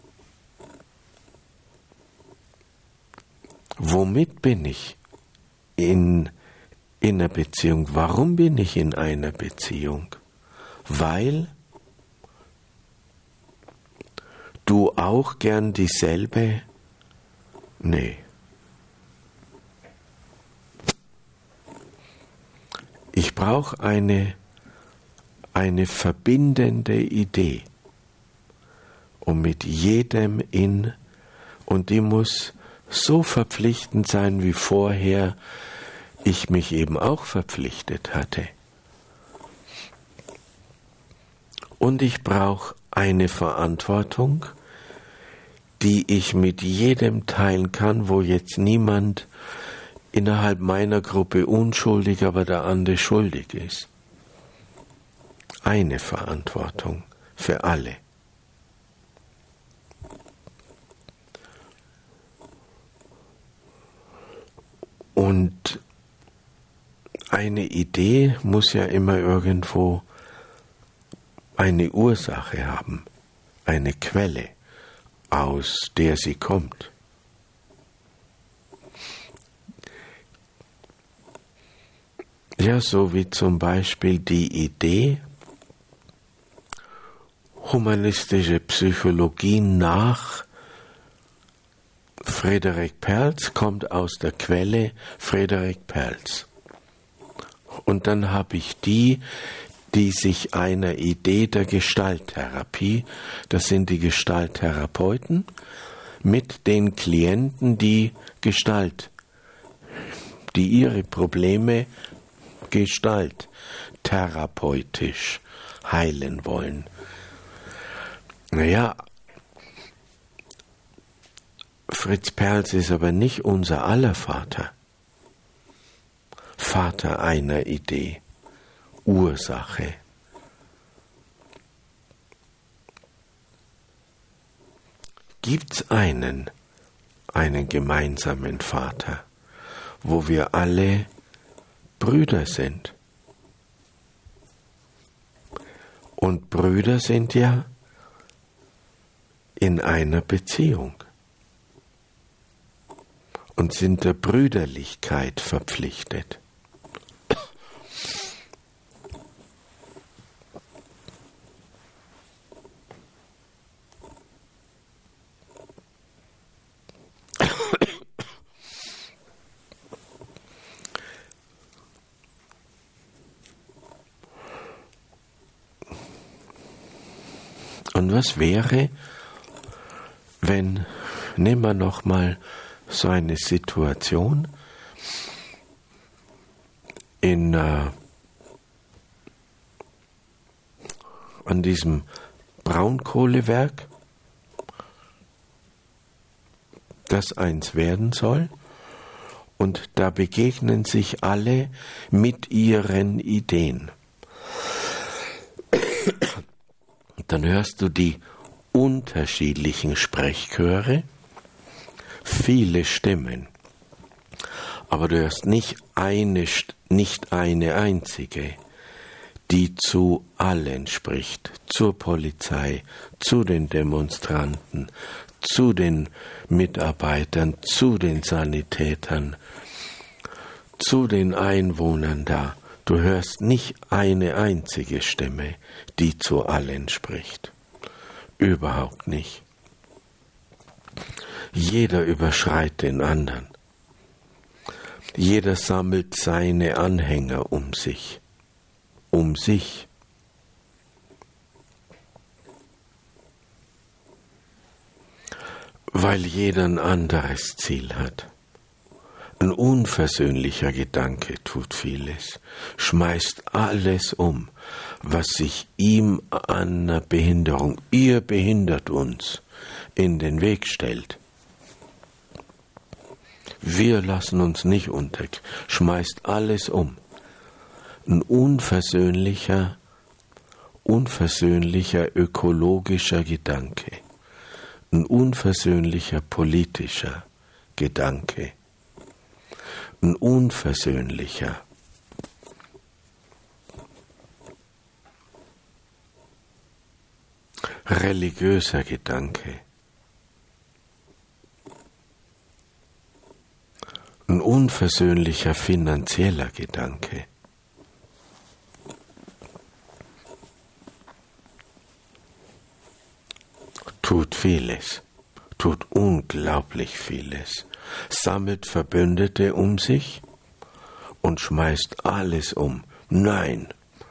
Womit bin ich in, in einer Beziehung? Warum bin ich in einer Beziehung? Weil du auch gern dieselbe? Nee. Ich brauche eine, eine verbindende Idee, um mit jedem in, und die muss so verpflichtend sein, wie vorher ich mich eben auch verpflichtet hatte. Und ich brauche eine Verantwortung, die ich mit jedem teilen kann, wo jetzt niemand innerhalb meiner Gruppe unschuldig, aber der andere schuldig ist. Eine Verantwortung für alle. Und eine Idee muss ja immer irgendwo eine Ursache haben, eine Quelle, aus der sie kommt. Ja, so wie zum Beispiel die Idee, humanistische Psychologie nach Frederik Perls kommt aus der Quelle Frederik Perls. Und dann habe ich die, die sich einer Idee der Gestalttherapie, das sind die Gestalttherapeuten, mit den Klienten, die Gestalt, die ihre Probleme gestalttherapeutisch heilen wollen. Naja, Fritz Perls ist aber nicht unser aller Vater. Vater einer Idee, Ursache. Gibt's einen, einen gemeinsamen Vater, wo wir alle Brüder sind? Und Brüder sind ja in einer Beziehung und sind der Brüderlichkeit verpflichtet. Und was wäre, wenn, nehmen wir noch mal so eine Situation in äh, an diesem Braunkohlewerk, das eins werden soll, und da begegnen sich alle mit ihren Ideen. Dann hörst du die unterschiedlichen Sprechchöre, viele Stimmen, aber du hörst nicht eine, nicht eine einzige, die zu allen spricht, zur Polizei, zu den Demonstranten, zu den Mitarbeitern, zu den Sanitätern, zu den Einwohnern da. Du hörst nicht eine einzige Stimme, die zu allen spricht. Überhaupt nicht. Jeder überschreit den anderen. Jeder sammelt seine Anhänger um sich. Um sich. Weil jeder ein anderes Ziel hat. Ein unversöhnlicher Gedanke tut vieles, schmeißt alles um, was sich ihm an einer Behinderung, ihr behindert uns, in den Weg stellt. Wir lassen uns nicht unter, schmeißt alles um. Ein unversöhnlicher, unversöhnlicher ökologischer Gedanke, ein unversöhnlicher politischer Gedanke, ein unversöhnlicher, religiöser Gedanke, ein unversöhnlicher finanzieller Gedanke. Tut vieles, tut unglaublich vieles, sammelt Verbündete um sich und schmeißt alles um. Nein,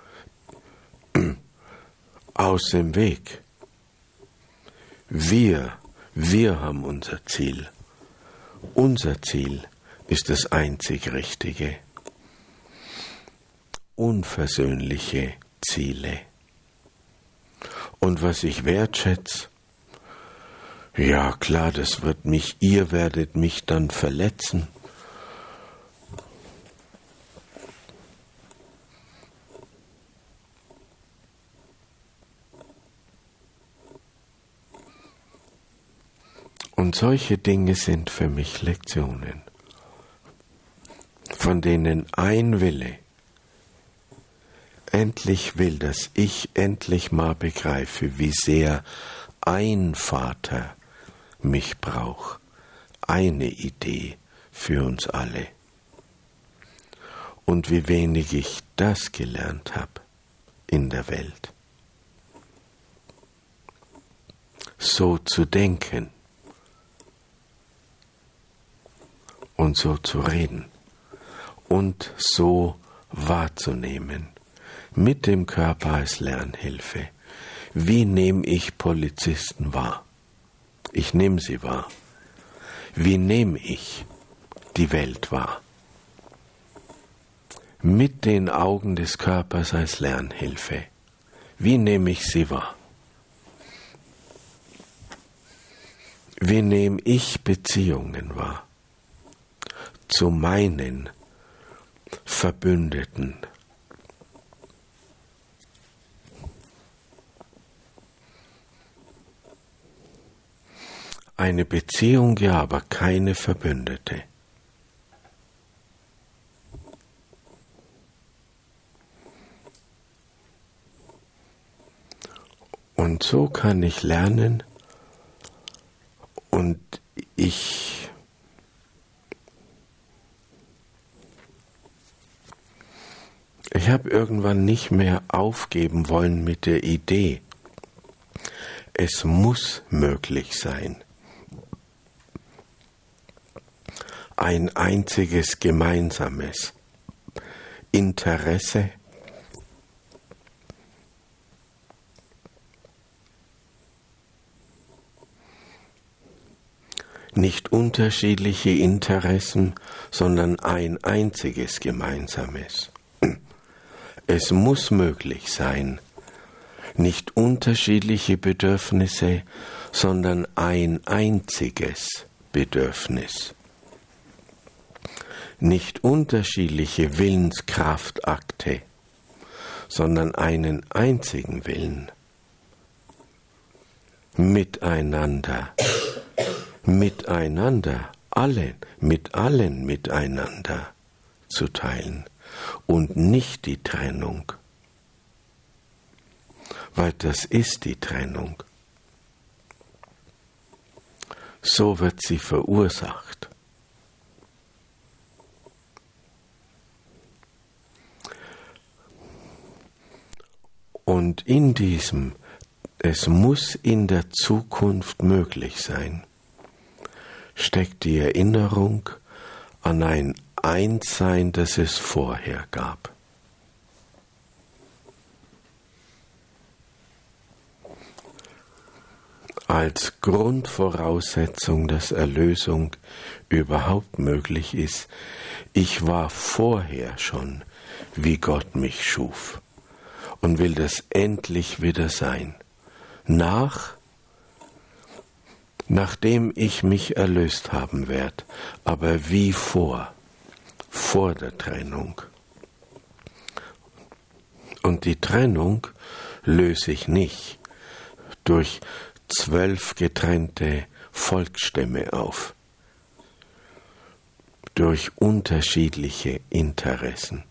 aus dem Weg. Wir, wir haben unser Ziel. Unser Ziel ist das einzig Richtige. Unversöhnliche Ziele. Und was ich wertschätze, ja klar, das wird mich, ihr werdet mich dann verletzen. Und solche Dinge sind für mich Lektionen, von denen ein Wille endlich will, dass ich endlich mal begreife, wie sehr ein Vater mich braucht, eine Idee für uns alle. Und wie wenig ich das gelernt habe in der Welt. So zu denken und so zu reden und so wahrzunehmen, mit dem Körper als Lernhilfe. Wie nehme ich Polizisten wahr? Ich nehme sie wahr. Wie nehme ich die Welt wahr? Mit den Augen des Körpers als Lernhilfe. Wie nehme ich sie wahr? Wie nehme ich Beziehungen wahr? Zu meinen Verbündeten. Eine Beziehung, ja, aber keine Verbündete. Und so kann ich lernen und ich ich habe irgendwann nicht mehr aufgeben wollen mit der Idee, es muss möglich sein, ein einziges gemeinsames Interesse nicht unterschiedliche Interessen, sondern ein einziges gemeinsames. Es muss möglich sein, nicht unterschiedliche Bedürfnisse, sondern ein einziges Bedürfnis. Nicht unterschiedliche Willenskraftakte, sondern einen einzigen Willen. Miteinander, miteinander, alle, mit allen miteinander zu teilen und nicht die Trennung, weil das ist die Trennung. So wird sie verursacht. Und in diesem, es muss in der Zukunft möglich sein, steckt die Erinnerung an ein Einssein, das es vorher gab. Als Grundvoraussetzung, dass Erlösung überhaupt möglich ist, ich war vorher schon, wie Gott mich schuf, und will das endlich wieder sein, nach nachdem ich mich erlöst haben werde, aber wie vor, vor der Trennung. Und die Trennung löse ich nicht durch zwölf getrennte Volksstämme auf, durch unterschiedliche Interessen.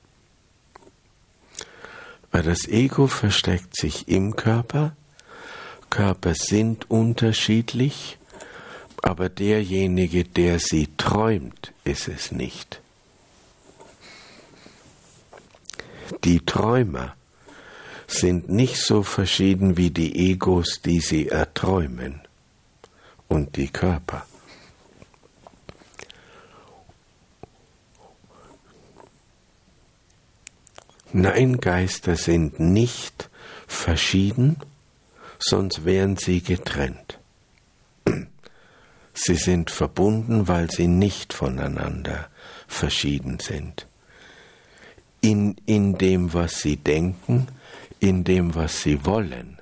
Weil das Ego versteckt sich im Körper, Körper sind unterschiedlich, aber derjenige, der sie träumt, ist es nicht. Die Träumer sind nicht so verschieden wie die Egos, die sie erträumen, und die Körper. Nein, Geister sind nicht verschieden, sonst wären sie getrennt. Sie sind verbunden, weil sie nicht voneinander verschieden sind. In, in dem, was sie denken, in dem, was sie wollen.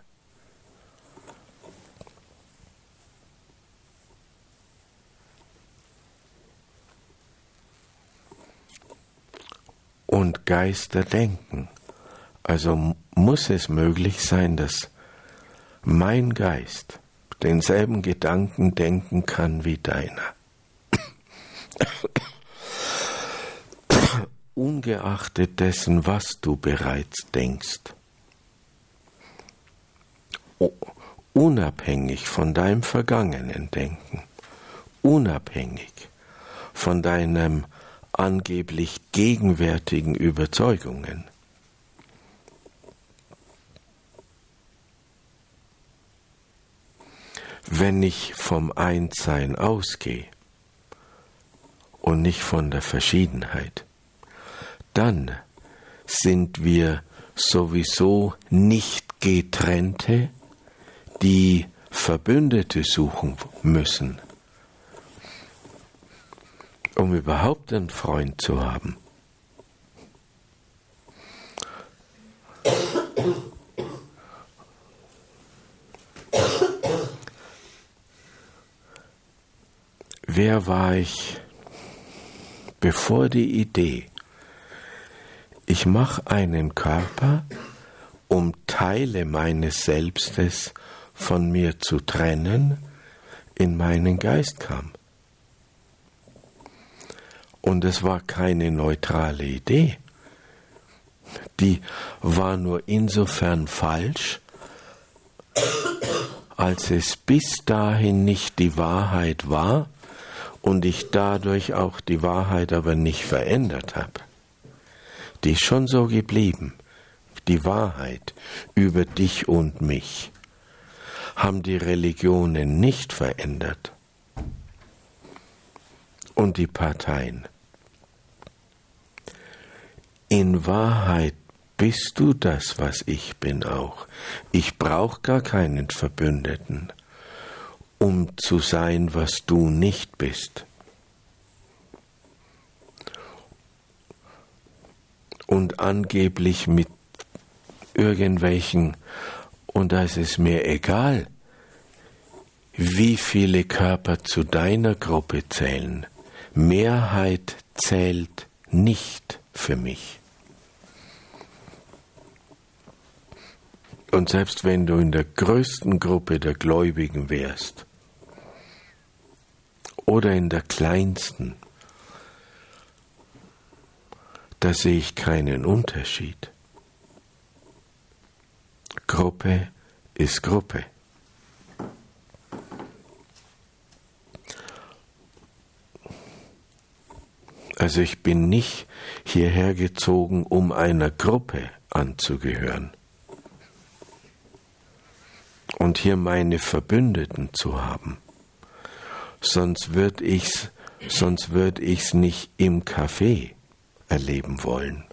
Und Geister denken. Also muss es möglich sein, dass mein Geist, denselben Gedanken denken kann wie deiner. Ungeachtet dessen, was du bereits denkst. Unabhängig von deinem vergangenen Denken. Unabhängig von deinem angeblich gegenwärtigen Überzeugungen. Wenn ich vom Einssein ausgehe und nicht von der Verschiedenheit, dann sind wir sowieso nicht Getrennte, die Verbündete suchen müssen, um überhaupt einen Freund zu haben. Wer war ich, bevor die Idee, ich mache einen Körper, um Teile meines Selbstes von mir zu trennen, in meinen Geist kam? Und es war keine neutrale Idee. Die war nur insofern falsch, als es bis dahin nicht die Wahrheit war und ich dadurch auch die Wahrheit aber nicht verändert habe. Die ist schon so geblieben. Die Wahrheit über dich und mich haben die Religionen nicht verändert. Und die Parteien. In Wahrheit bist du das, was ich bin auch. Ich brauche gar keinen Verbündeten, um zu sein, was du nicht bist. Und angeblich mit irgendwelchen, und da ist es mir egal, wie viele Körper zu deiner Gruppe zählen. Mehrheit zählt nicht für mich. Und selbst wenn du in der größten Gruppe der Gläubigen wärst oder in der kleinsten, da sehe ich keinen Unterschied. Gruppe ist Gruppe. Also ich bin nicht hierher gezogen, um einer Gruppe anzugehören und hier meine Verbündeten zu haben. Sonst würde ich's, sonst würde ich's nicht im Café erleben wollen.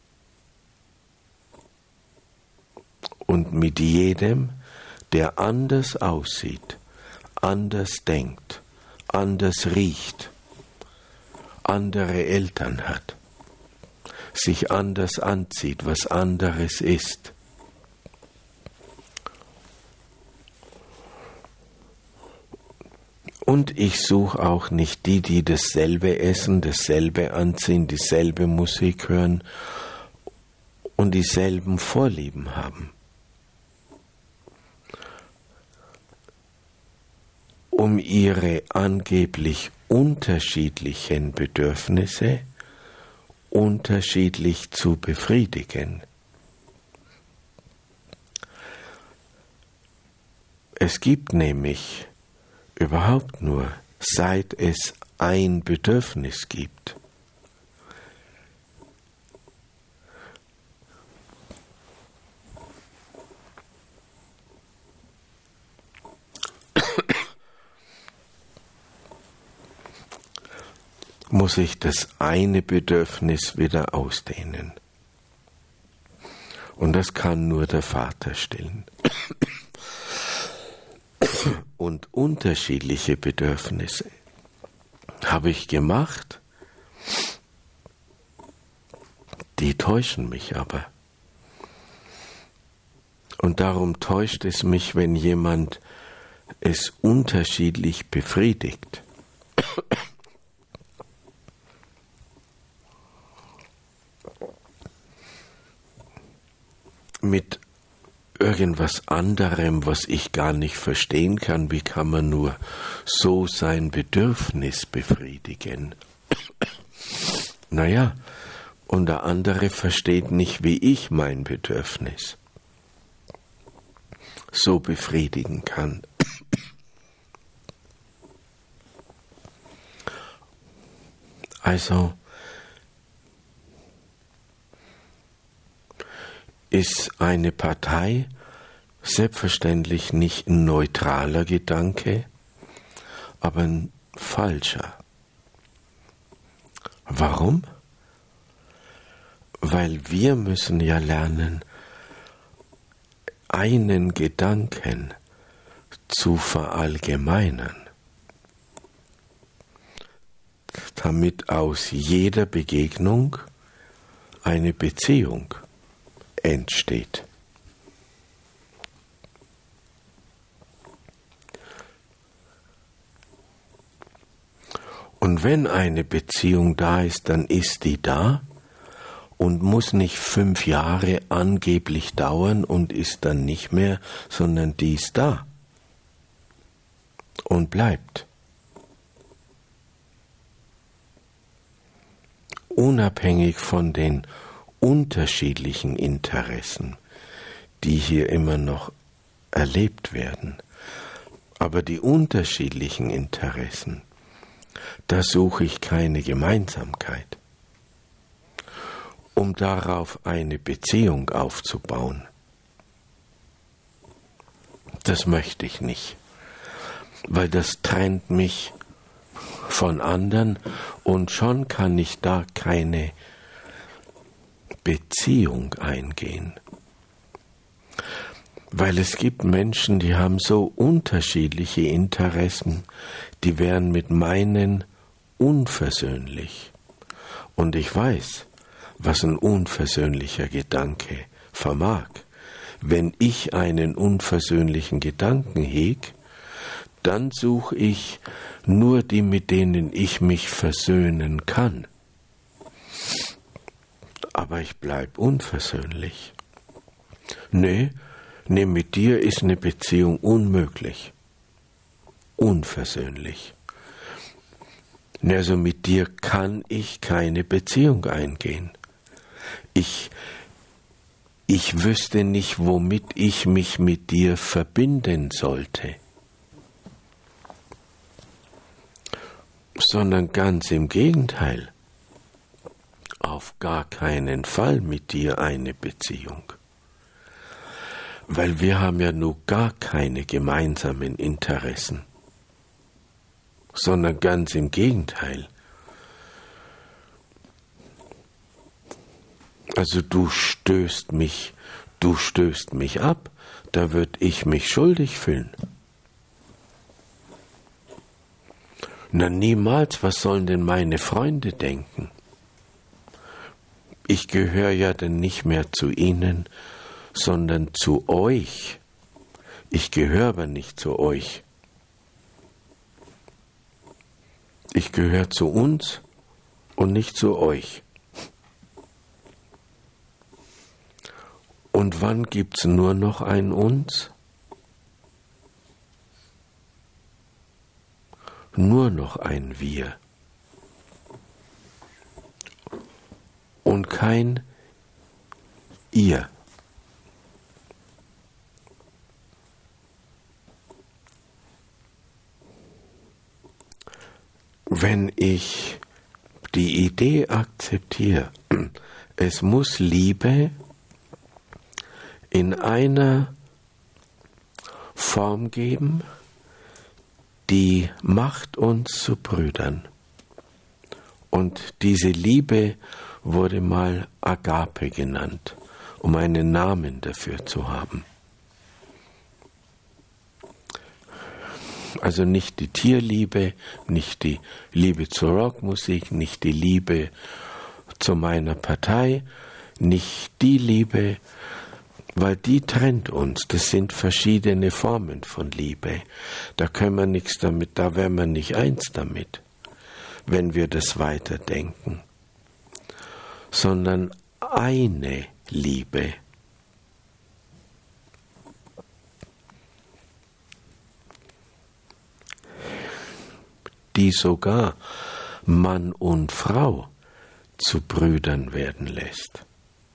Und mit jedem, der anders aussieht, anders denkt, anders riecht, andere Eltern hat, sich anders anzieht, was anderes ist. Und ich suche auch nicht die, die dasselbe essen, dasselbe anziehen, dieselbe Musik hören und dieselben Vorlieben haben. Um ihre angeblich unterschiedlichen Bedürfnisse unterschiedlich zu befriedigen. Es gibt nämlich überhaupt nur, seit es ein Bedürfnis gibt, muss ich das eine Bedürfnis wieder ausdehnen. Und das kann nur der Vater stillen. Und unterschiedliche Bedürfnisse habe ich gemacht, die täuschen mich aber. Und darum täuscht es mich, wenn jemand es unterschiedlich befriedigt. Mit irgendwas anderem, was ich gar nicht verstehen kann. Wie kann man nur so sein Bedürfnis befriedigen? Naja, und der andere versteht nicht, wie ich mein Bedürfnis so befriedigen kann. Also ist eine Partei selbstverständlich nicht ein neutraler Gedanke, aber ein falscher. Warum? Weil wir müssen ja lernen, einen Gedanken zu verallgemeinern, damit aus jeder Begegnung eine Beziehung entsteht. Und wenn eine Beziehung da ist, dann ist die da und muss nicht fünf Jahre angeblich dauern und ist dann nicht mehr, sondern die ist da und bleibt. Unabhängig von den unterschiedlichen Interessen, die hier immer noch erlebt werden. Aber die unterschiedlichen Interessen, da suche ich keine Gemeinsamkeit, um darauf eine Beziehung aufzubauen. Das möchte ich nicht, weil das trennt mich von anderen und schon kann ich da keine Beziehung eingehen. Weil es gibt Menschen, die haben so unterschiedliche Interessen, die wären mit meinen unversöhnlich. Und ich weiß, was ein unversöhnlicher Gedanke vermag. Wenn ich einen unversöhnlichen Gedanken hege, dann suche ich nur die, mit denen ich mich versöhnen kann. Aber ich bleibe unversöhnlich. Nee, nee, mit dir ist eine Beziehung unmöglich. Unversöhnlich. Also mit dir kann ich keine Beziehung eingehen. Ich, ich wüsste nicht, womit ich mich mit dir verbinden sollte. Sondern ganz im Gegenteil. Auf gar keinen Fall mit dir eine Beziehung. Weil wir haben ja nur gar keine gemeinsamen Interessen. Sondern ganz im Gegenteil. Also du stößt mich, du stößt mich ab, da würde ich mich schuldig fühlen. Na niemals, was sollen denn meine Freunde denken? Ich gehöre ja dann nicht mehr zu ihnen, sondern zu euch. Ich gehöre aber nicht zu euch. Ich gehöre zu uns und nicht zu euch. Und wann gibt's nur noch ein Uns? Nur noch ein Wir. Und kein Ihr. Wenn ich die Idee akzeptiere, es muss Liebe in einer Form geben, die macht uns zu Brüdern. Und diese Liebe wurde mal Agape genannt, um einen Namen dafür zu haben. Also nicht die Tierliebe, nicht die Liebe zur Rockmusik, nicht die Liebe zu meiner Partei, nicht die Liebe, weil die trennt uns. Das sind verschiedene Formen von Liebe. Da können wir nichts damit, da wären wir nicht eins damit, wenn wir das weiterdenken. Sondern eine Liebe. die sogar Mann und Frau zu Brüdern werden lässt.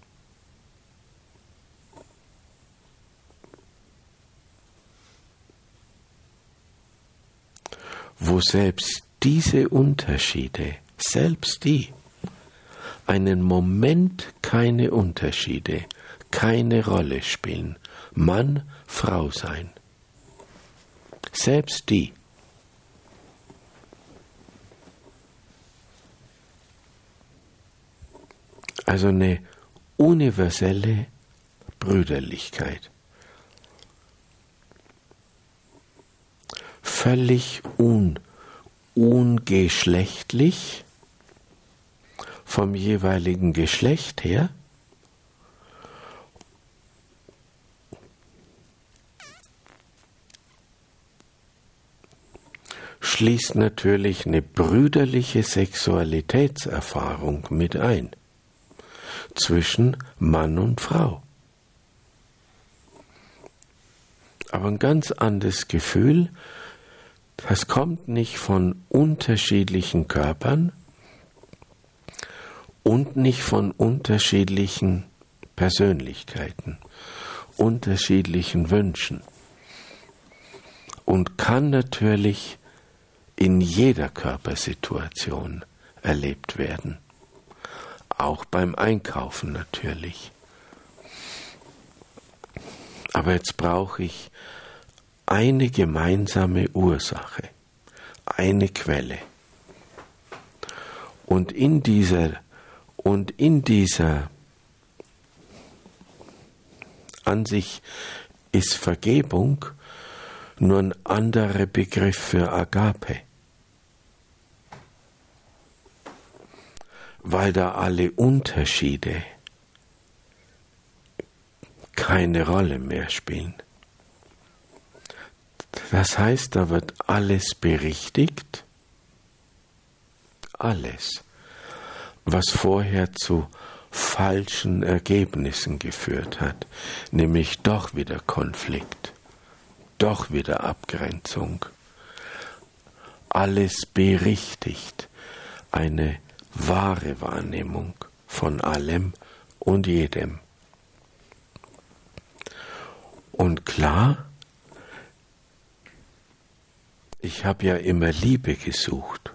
Wo selbst diese Unterschiede, selbst die, einen Moment keine Unterschiede, keine Rolle spielen, Mann, Frau sein, selbst die, also eine universelle Brüderlichkeit. Völlig un, ungeschlechtlich vom jeweiligen Geschlecht her, schließt natürlich eine brüderliche Sexualitätserfahrung mit ein, zwischen Mann und Frau. Aber ein ganz anderes Gefühl, das kommt nicht von unterschiedlichen Körpern und nicht von unterschiedlichen Persönlichkeiten, unterschiedlichen Wünschen und kann natürlich in jeder Körpersituation erlebt werden, auch beim Einkaufen natürlich. Aber jetzt brauche ich eine gemeinsame Ursache, eine Quelle. Und in dieser, und in dieser, an sich ist Vergebung nur ein anderer Begriff für Agape, weil da alle Unterschiede keine Rolle mehr spielen. Das heißt, da wird alles berichtigt, alles, was vorher zu falschen Ergebnissen geführt hat, nämlich doch wieder Konflikt, doch wieder Abgrenzung. Alles berichtigt, eine wahre Wahrnehmung von allem und jedem. Und klar, ich habe ja immer Liebe gesucht.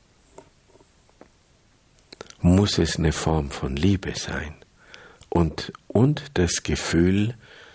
Muss es eine Form von Liebe sein? Und, und das Gefühl,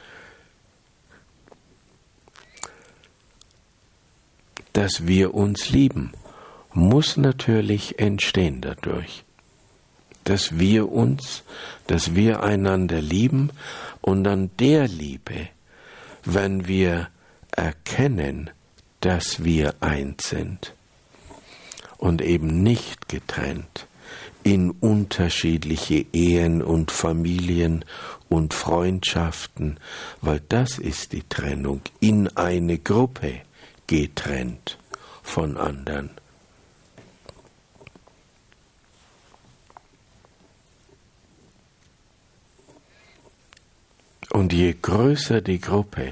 dass wir uns lieben, muss natürlich entstehen dadurch. Dass wir uns, dass wir einander lieben und an der Liebe, wenn wir erkennen, dass wir eins sind und eben nicht getrennt in unterschiedliche Ehen und Familien und Freundschaften, weil das ist die Trennung, in eine Gruppe getrennt von anderen. Und je größer die Gruppe,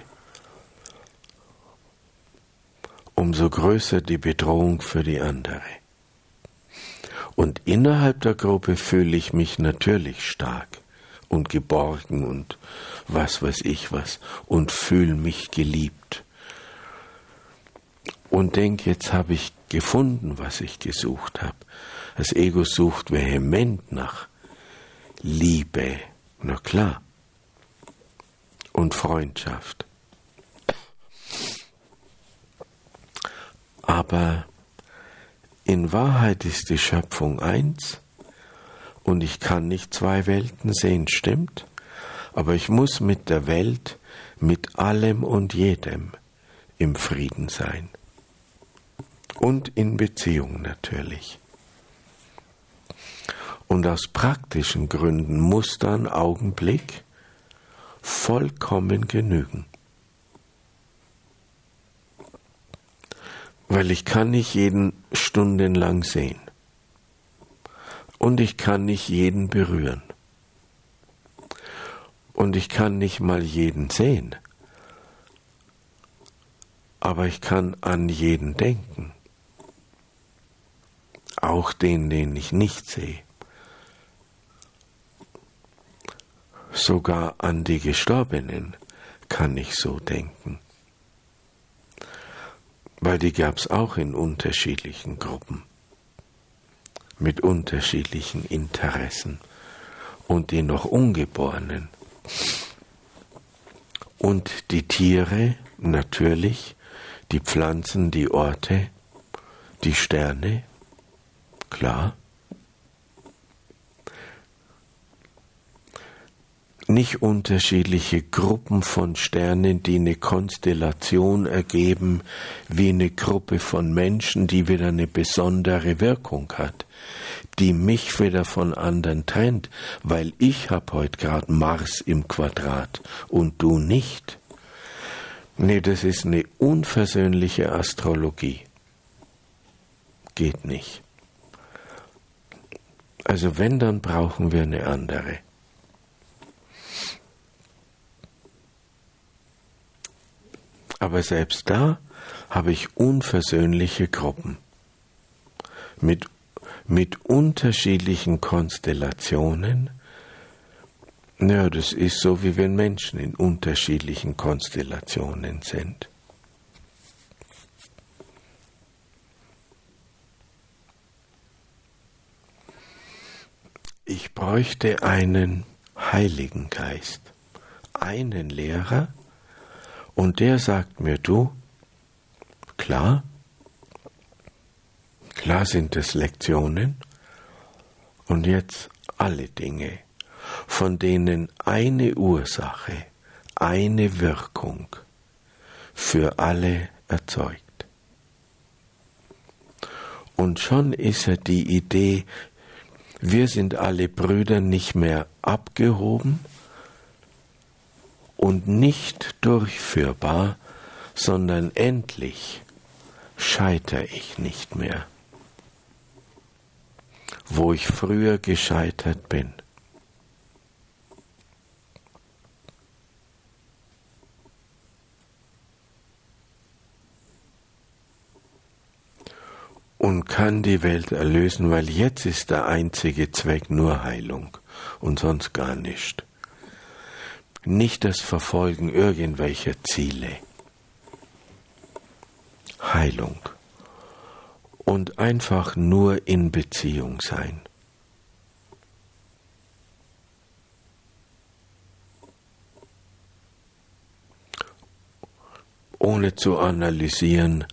umso größer die Bedrohung für die andere. Und innerhalb der Gruppe fühle ich mich natürlich stark und geborgen und was weiß ich was und fühle mich geliebt. Und denke, jetzt habe ich gefunden, was ich gesucht habe. Das Ego sucht vehement nach Liebe, na klar, und Freundschaft. Aber in Wahrheit ist die Schöpfung eins und ich kann nicht zwei Welten sehen, stimmt? Aber ich muss mit der Welt, mit allem und jedem im Frieden sein. Und in Beziehung natürlich. Und aus praktischen Gründen muss da ein Augenblick vollkommen genügen. Weil ich kann nicht jeden stundenlang sehen. Und ich kann nicht jeden berühren. Und ich kann nicht mal jeden sehen. Aber ich kann an jeden denken. auch den, den ich nicht sehe. Sogar an die Gestorbenen kann ich so denken. Weil die gab es auch in unterschiedlichen Gruppen, mit unterschiedlichen Interessen und die noch Ungeborenen. Und die Tiere, natürlich, die Pflanzen, die Orte, die Sterne, klar. Nicht unterschiedliche Gruppen von Sternen, die eine Konstellation ergeben, wie eine Gruppe von Menschen, die wieder eine besondere Wirkung hat, die mich wieder von anderen trennt, weil ich habe heute gerade Mars im Quadrat und du nicht. Nee, das ist eine unversöhnliche Astrologie. Geht nicht. Also wenn, dann brauchen wir eine andere. Aber selbst da habe ich unversöhnliche Gruppen mit, mit unterschiedlichen Konstellationen. Ja, das ist so, wie wenn Menschen in unterschiedlichen Konstellationen sind. Ich bräuchte einen Heiligen Geist, einen Lehrer, und der sagt mir, du, klar, klar sind es Lektionen, und jetzt alle Dinge, von denen eine Ursache, eine Wirkung für alle erzeugt. Und schon ist er die Idee, wir sind alle Brüder nicht mehr abgehoben und nicht durchführbar, sondern endlich scheitere ich nicht mehr, wo ich früher gescheitert bin. Und kann die Welt erlösen, weil jetzt ist der einzige Zweck nur Heilung und sonst gar nicht. Nicht das Verfolgen irgendwelcher Ziele. Heilung. Und einfach nur in Beziehung sein. Ohne zu analysieren,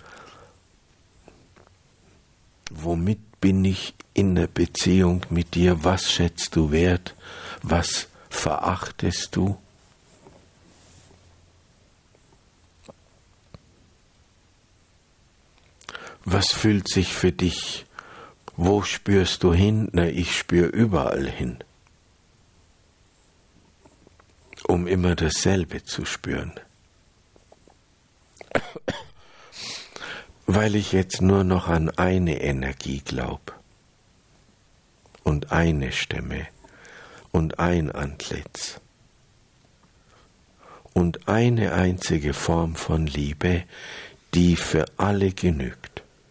womit bin ich in der Beziehung mit dir, was schätzt du wert, was verachtest du? Was fühlt sich für dich, wo spürst du hin? Na, ich spüre überall hin, um immer dasselbe zu spüren. Weil ich jetzt nur noch an eine Energie glaube und eine Stimme und ein Antlitz und eine einzige Form von Liebe, die für alle genügt.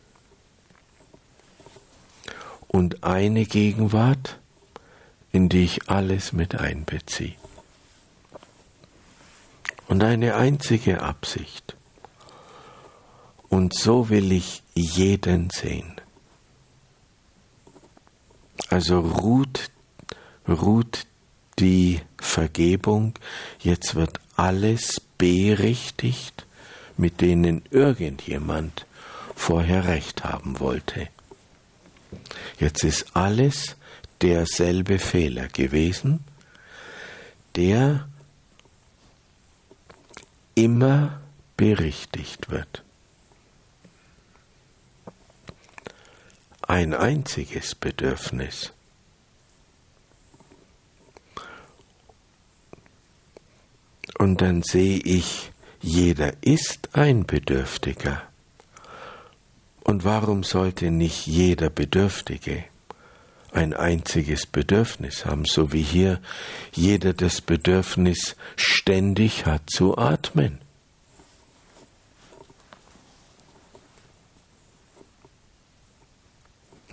Und eine Gegenwart, in die ich alles mit einbeziehe. Und eine einzige Absicht. Und so will ich jeden sehen. Also ruht, ruht die Vergebung, jetzt wird alles berichtigt, mit denen irgendjemand vorher recht haben wollte. Jetzt ist alles derselbe Fehler gewesen, der immer berichtigt wird. Ein einziges Bedürfnis. Und dann sehe ich, jeder ist ein Bedürftiger. Und warum sollte nicht jeder Bedürftige ein einziges Bedürfnis haben, so wie hier jeder das Bedürfnis ständig hat zu atmen?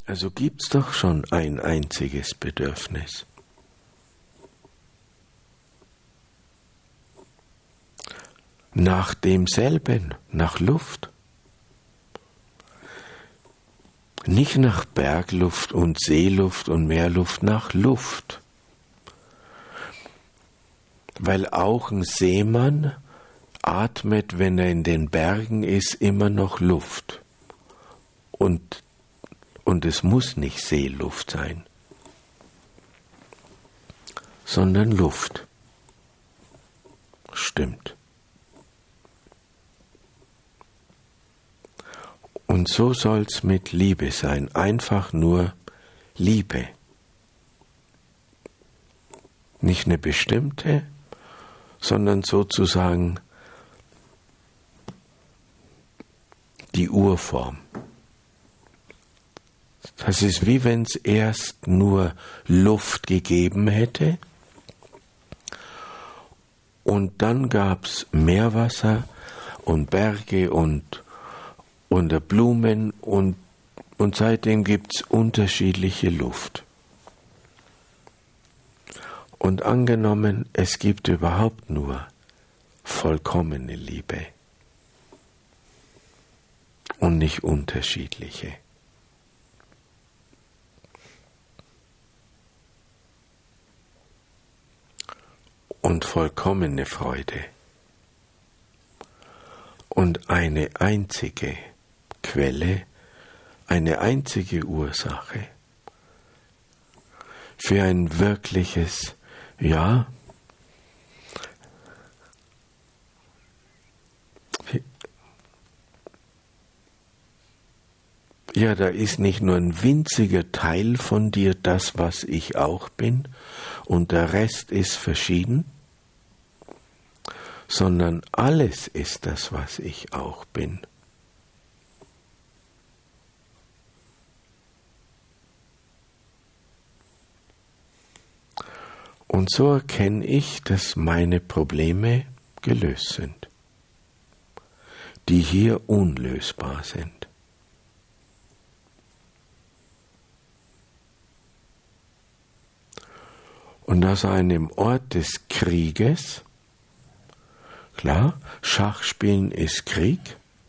Also gibt's doch schon ein einziges Bedürfnis. Nach demselben, nach Luft. Nicht nach Bergluft und Seeluft und Meerluft, nach Luft. Weil auch ein Seemann atmet, wenn er in den Bergen ist, immer noch Luft. Und, und es muss nicht Seeluft sein, sondern Luft. Stimmt. Und so soll's mit Liebe sein, einfach nur Liebe. Nicht eine bestimmte, sondern sozusagen die Urform. Das ist wie wenn es erst nur Luft gegeben hätte und dann gab's Meerwasser und Berge und und Blumen und, und seitdem gibt's unterschiedliche Luft. Und angenommen, es gibt überhaupt nur vollkommene Liebe und nicht unterschiedliche. Und vollkommene Freude und eine einzige Quelle, eine einzige Ursache für ein wirkliches, ja, ja, da ist nicht nur ein winziger Teil von dir das, was ich auch bin, und der Rest ist verschieden, sondern alles ist das, was ich auch bin. Und so erkenne ich, dass meine Probleme gelöst sind, die hier unlösbar sind. Und aus einem Ort des Krieges, klar, Schachspielen ist Krieg,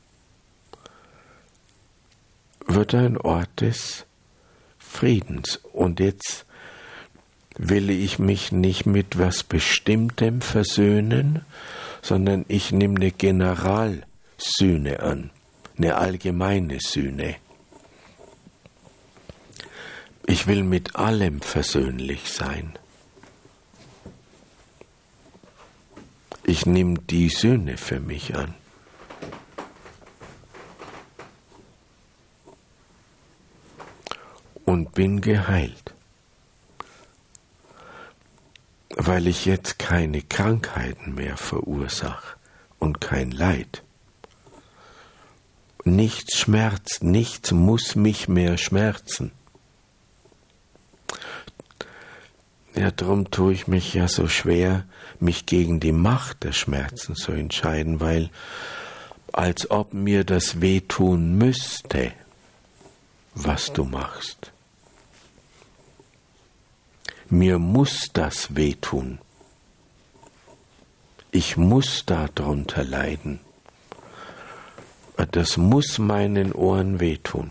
wird ein Ort des Friedens. Und jetzt will ich mich nicht mit was Bestimmtem versöhnen, sondern ich nehme eine Generalsühne an, eine allgemeine Sühne. Ich will mit allem versöhnlich sein. Ich nehme die Sühne für mich an. Und bin geheilt. Weil ich jetzt keine Krankheiten mehr verursache und kein Leid. Nichts schmerzt, nichts muss mich mehr schmerzen. Ja, darum tue ich mich ja so schwer, mich gegen die Macht der Schmerzen zu entscheiden, weil als ob mir das wehtun müsste, was du machst. Mir muss das wehtun. Ich muss darunter leiden. Das muss meinen Ohren wehtun.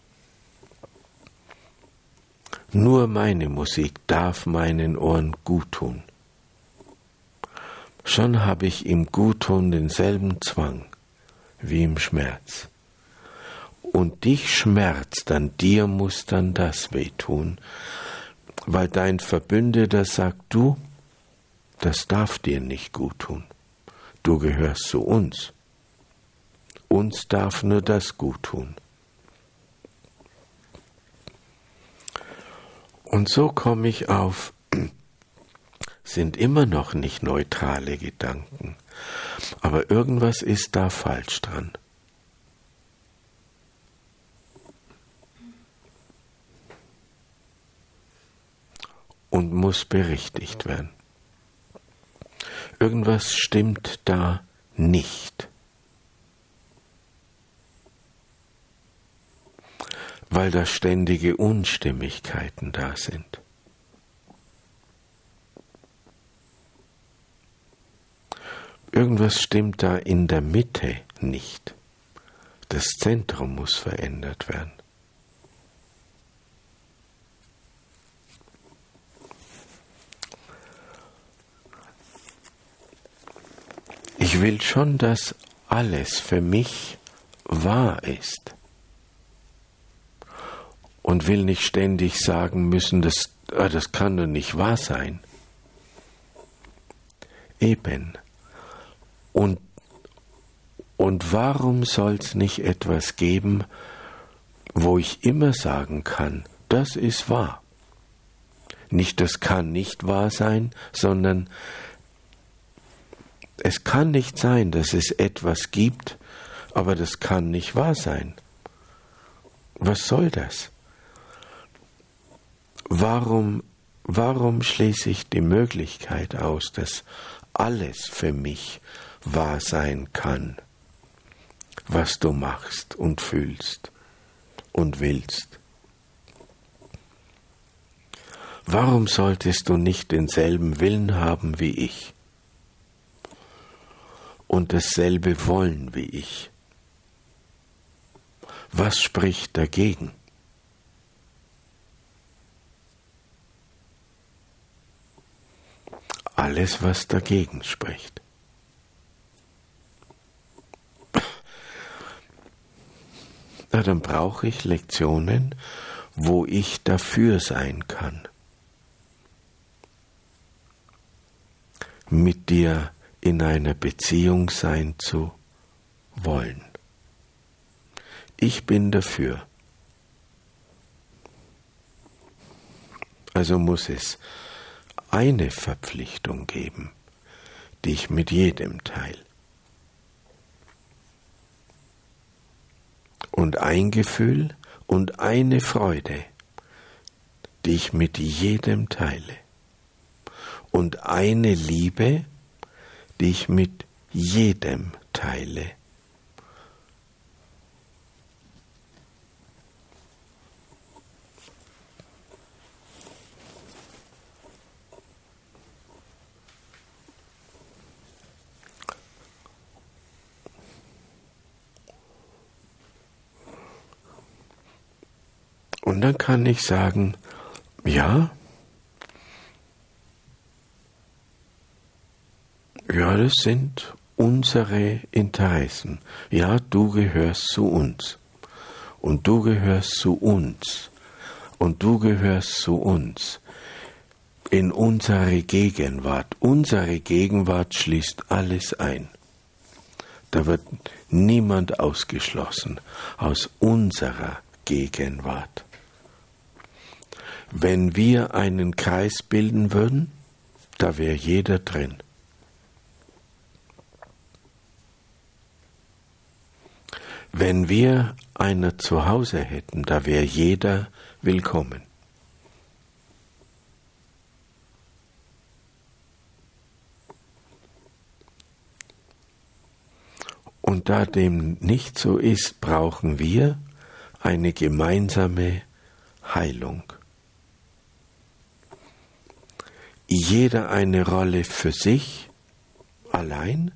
Nur meine Musik darf meinen Ohren guttun. Schon habe ich im Guttun denselben Zwang wie im Schmerz. Und dich schmerzt, an dir muss dann das wehtun, weil dein Verbündeter sagt, du, das darf dir nicht gut tun. Du gehörst zu uns. Uns darf nur das gut tun. Und so komme ich auf, sind immer noch nicht neutrale Gedanken, aber irgendwas ist da falsch dran. Und muss berichtigt werden. Irgendwas stimmt da nicht. weil da ständige Unstimmigkeiten da sind. Irgendwas stimmt da in der Mitte nicht. Das Zentrum muss verändert werden. Ich will schon, dass alles für mich wahr ist. Und will nicht ständig sagen müssen, das, ah, das kann doch nicht wahr sein. Eben. Und, und warum soll es nicht etwas geben, wo ich immer sagen kann, das ist wahr. Nicht, das kann nicht wahr sein, sondern es kann nicht sein, dass es etwas gibt, aber das kann nicht wahr sein. Was soll das? Warum, warum schließe ich die Möglichkeit aus, dass alles für mich wahr sein kann, was du machst und fühlst und willst? Warum solltest du nicht denselben Willen haben wie ich und dasselbe wollen wie ich? Was spricht dagegen? Alles, was dagegen spricht. Na, dann brauche ich Lektionen, wo ich dafür sein kann. Mit dir in einer Beziehung sein zu wollen. Ich bin dafür. Also muss es eine Verpflichtung geben, die ich mit jedem teile. Und ein Gefühl und eine Freude, die ich mit jedem teile. Und eine Liebe, die ich mit jedem teile. Und dann kann ich sagen, ja, ja, das sind unsere Interessen. Ja, du gehörst zu uns. Und du gehörst zu uns. Und du gehörst zu uns. In unsere Gegenwart. Unsere Gegenwart schließt alles ein. Da wird niemand ausgeschlossen aus unserer Gegenwart. Wenn wir einen Kreis bilden würden, da wäre jeder drin. Wenn wir einer zu Hause hätten, da wäre jeder willkommen. Und da dem nicht so ist, brauchen wir eine gemeinsame Heilung. Jeder eine Rolle für sich, allein,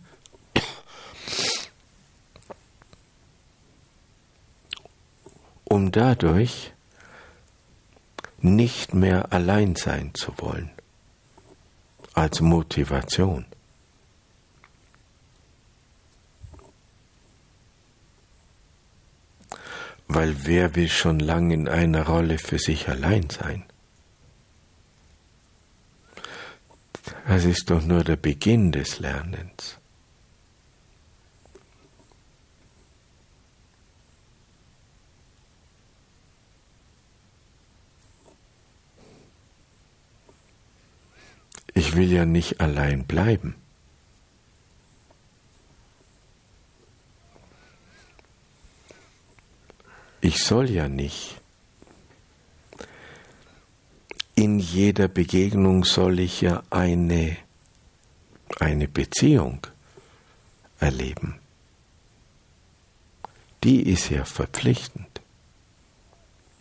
um dadurch nicht mehr allein sein zu wollen, als Motivation. Weil wer will schon lange in einer Rolle für sich allein sein? Das ist doch nur der Beginn des Lernens. Ich will ja nicht allein bleiben. Ich soll ja nicht. In jeder Begegnung soll ich ja eine, eine Beziehung erleben. Die ist ja verpflichtend.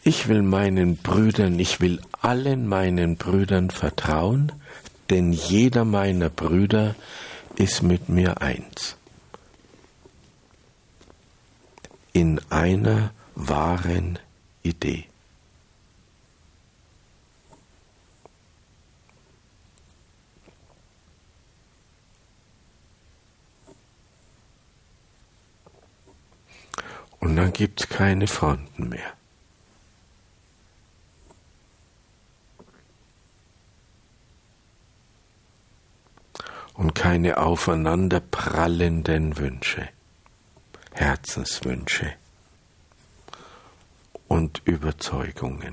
Ich will meinen Brüdern, ich will allen meinen Brüdern vertrauen, denn jeder meiner Brüder ist mit mir eins. In einer wahren Idee. Und dann gibt es keine Fronten mehr. Und keine aufeinanderprallenden Wünsche, Herzenswünsche und Überzeugungen.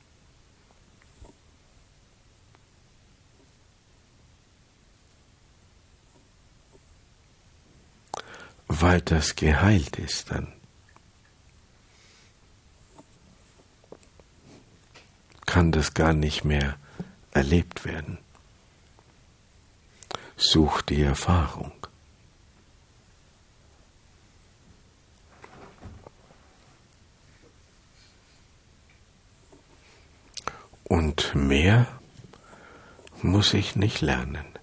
Weil das geheilt ist dann. Kann das gar nicht mehr erlebt werden. Such die Erfahrung. Und mehr muss ich nicht lernen.